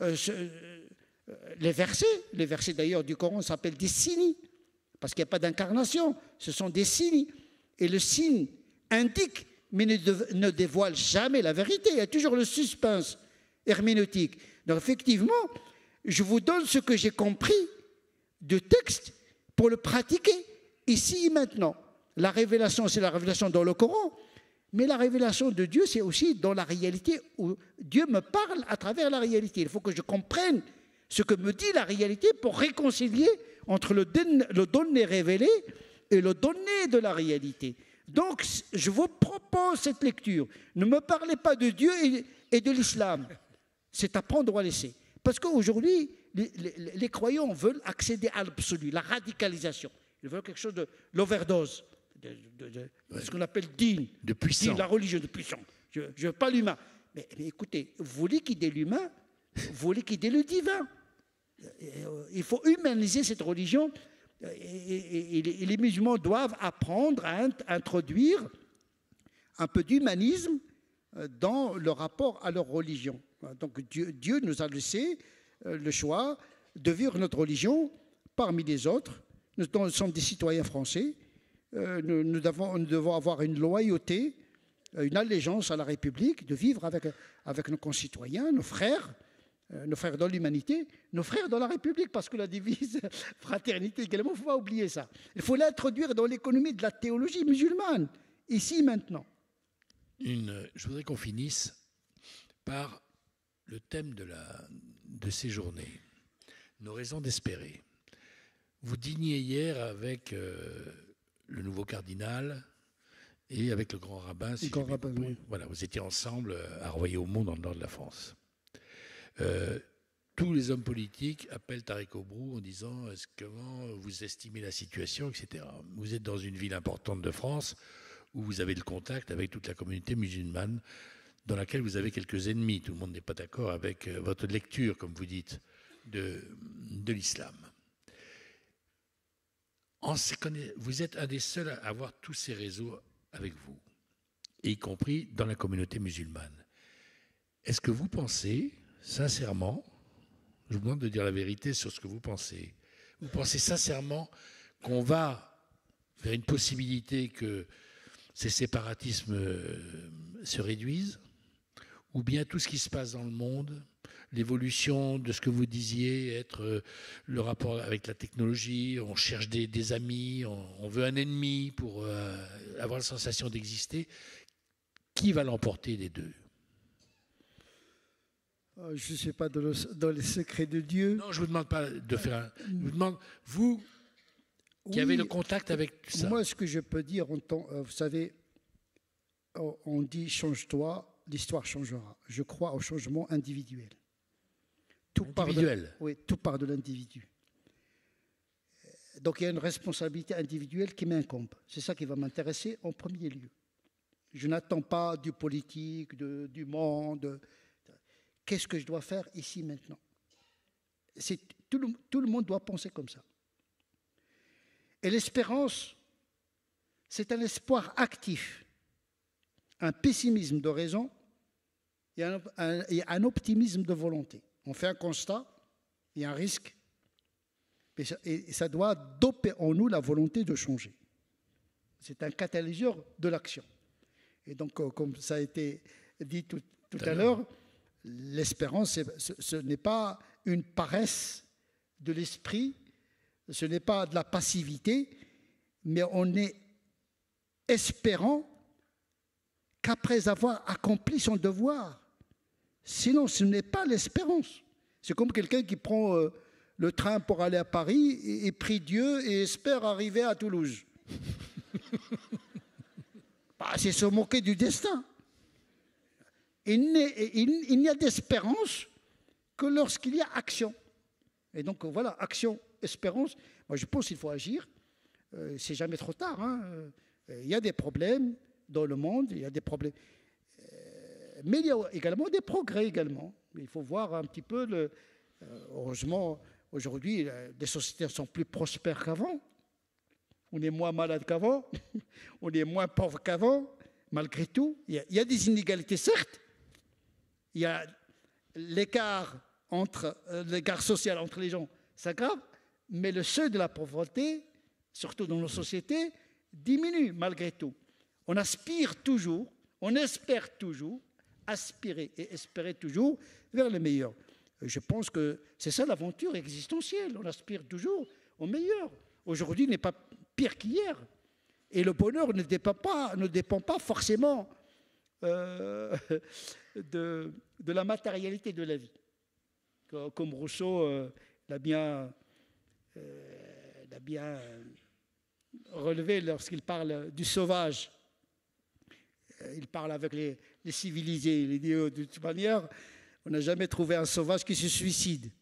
les versets. Les versets d'ailleurs du Coran s'appellent des signes, parce qu'il n'y a pas d'incarnation. Ce sont des signes. Et le signe indique, mais ne dévoile jamais la vérité. Il y a toujours le suspense herméneutique. Donc effectivement, je vous donne ce que j'ai compris de texte pour le pratiquer ici et maintenant. La révélation, c'est la révélation dans le Coran, mais la révélation de Dieu, c'est aussi dans la réalité où Dieu me parle à travers la réalité. Il faut que je comprenne ce que me dit la réalité pour réconcilier entre le donné révélé et le donné de la réalité. Donc, je vous propose cette lecture. Ne me parlez pas de Dieu et de l'islam. C'est à prendre ou à laisser. Parce qu'aujourd'hui, les croyants veulent accéder à l'absolu, la radicalisation. Ils veulent quelque chose de l'overdose, ce qu'on appelle din, de puissant. La religion de puissant. Je ne veux pas l'humain. Mais écoutez, vous liquidez l'humain, vous liquidez le divin. Il faut humaniser cette religion et les musulmans doivent apprendre à introduire un peu d'humanisme dans le rapport à leur religion. Donc Dieu nous a laissé le choix de vivre notre religion parmi les autres. Nous sommes des citoyens français. Nous devons avoir une loyauté, une allégeance à la République, de vivre avec nos concitoyens, nos frères dans l'humanité, nos frères dans la République, parce que la devise fraternité également, il ne faut pas oublier ça. Il faut l'introduire dans l'économie de la théologie musulmane, ici, maintenant. Je voudrais qu'on finisse par le thème de ces journées, nos raisons d'espérer. Vous dîniez hier avec le nouveau cardinal et avec le grand rabbin. Si oui. Voilà, vous étiez ensemble à Royaumont, dans le nord de la France. Tous les hommes politiques appellent Tariq Obrou en disant comment vous estimez la situation, etc. Vous êtes dans une ville importante de France où vous avez le contact avec toute la communauté musulmane, dans laquelle vous avez quelques ennemis. Tout le monde n'est pas d'accord avec votre lecture, comme vous dites, de l'islam. Vous êtes un des seuls à avoir tous ces réseaux avec vous, y compris dans la communauté musulmane. Est-ce que vous pensez, sincèrement, je vous demande de dire la vérité sur ce que vous pensez sincèrement qu'on va vers une possibilité que ces séparatismes se réduisent, ou bien tout ce qui se passe dans le monde, l'évolution de ce que vous disiez, être le rapport avec la technologie, on cherche des amis, on veut un ennemi pour avoir la sensation d'exister. Qui va l'emporter des deux? Je ne sais pas dans les secrets de Dieu. Non, je ne vous demande pas de faire je vous demande, vous, qui avez le contact avec tout ça. Moi, ce que je peux dire, vous savez, on dit change-toi, l'histoire changera. Je crois au changement individuel. Tout part de l'individu. Donc il y a une responsabilité individuelle qui m'incombe. C'est ça qui va m'intéresser en premier lieu. Je n'attends pas du politique, du monde. Qu'est-ce que je dois faire ici maintenant? Tout le monde doit penser comme ça. Et l'espérance, c'est un espoir actif, un pessimisme de raison et un optimisme de volonté. On fait un constat, il y a un risque, et ça doit doper en nous la volonté de changer. C'est un catalyseur de l'action. Et donc, comme ça a été dit tout à l'heure, l'espérance, ce n'est pas une paresse de l'esprit, ce n'est pas de la passivité, mais on est espérant qu'après avoir accompli son devoir, sinon ce n'est pas l'espérance. C'est comme quelqu'un qui prend le train pour aller à Paris et prie Dieu et espère arriver à Toulouse. C'est se moquer du destin. Il n'y a d'espérance que lorsqu'il y a action. Et donc voilà, action, espérance. Moi je pense qu'il faut agir. C'est jamais trop tard. Il y a des problèmes dans le monde, il y a des problèmes. Mais il y a également des progrès également. Il faut voir un petit peu, heureusement, aujourd'hui, les sociétés sont plus prospères qu'avant. On est moins malade qu'avant, on est moins pauvre qu'avant, malgré tout. Il y a des inégalités, certes. Il y a l'écart social entre les gens, c'est grave, mais le seuil de la pauvreté, surtout dans nos sociétés, diminue malgré tout. On aspire toujours, on espère toujours, aspirer et espérer toujours vers le meilleur. Je pense que c'est ça l'aventure existentielle. On aspire toujours au meilleur. Aujourd'hui n'est pas pire qu'hier. Et le bonheur ne dépend pas forcément de la matérialité de la vie. Comme Rousseau l'a bien relevé lorsqu'il parle du sauvage. Il parle avec les civilisés. Il dit de toute manière, on n'a jamais trouvé un sauvage qui se suicide.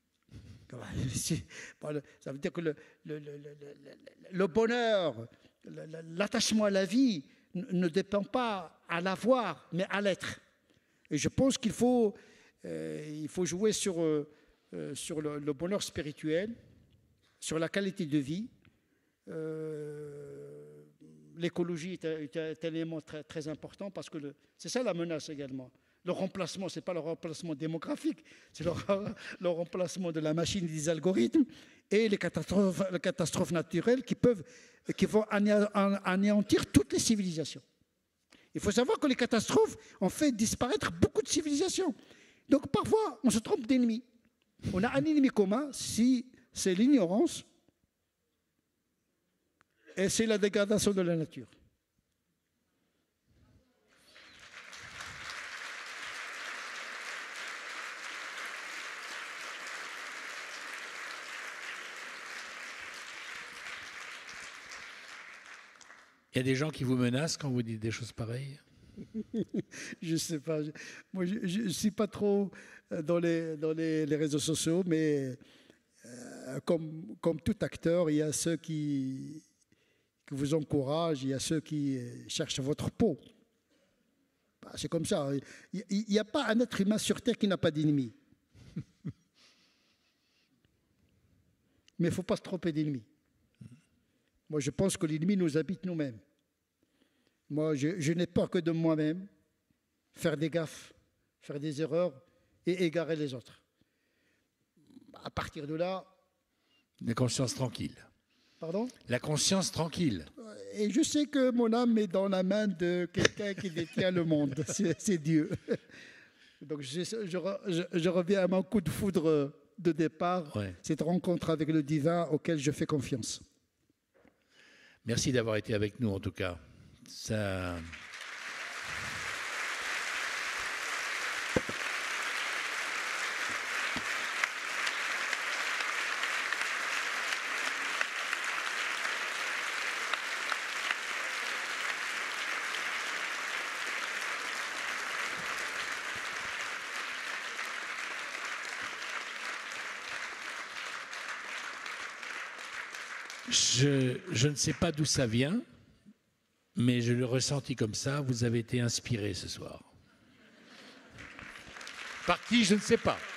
Ça veut dire que le bonheur, l'attachement à la vie ne dépend pas à l'avoir, mais à l'être. Et je pense qu'il faut jouer sur le bonheur spirituel, sur la qualité de vie. L'écologie est un élément très, très important parce que c'est ça la menace également. Le remplacement, ce n'est pas le remplacement démographique, c'est le remplacement de la machine et des algorithmes et les catastrophes naturelles qui vont anéantir toutes les civilisations. Il faut savoir que les catastrophes ont fait disparaître beaucoup de civilisations. Donc parfois, on se trompe d'ennemi. On a un ennemi commun, c'est l'ignorance et c'est la dégradation de la nature. Il y a des gens qui vous menacent quand vous dites des choses pareilles? Je ne sais pas. Moi, je ne suis pas trop dans les réseaux sociaux, mais comme tout acteur, il y a ceux qui vous encouragent, il y a ceux qui cherchent votre peau. C'est comme ça. Il n'y a pas un être humain sur Terre qui n'a pas d'ennemi. Mais il ne faut pas se tromper d'ennemi. Moi, je pense que l'ennemi nous habite nous-mêmes. Moi, je n'ai peur que de moi-même, faire des gaffes, faire des erreurs et égarer les autres. À partir de là... La conscience tranquille. Pardon? La conscience tranquille. Et je sais que mon âme est dans la main de quelqu'un qui détient le monde. C'est Dieu. Donc je reviens à mon coup de foudre de départ, ouais. Cette rencontre avec le divin auquel je fais confiance. Merci d'avoir été avec nous, en tout cas. Ça... Je ne sais pas d'où ça vient, mais je l'ai ressenti comme ça. Vous avez été inspiré ce soir. Par qui, je ne sais pas.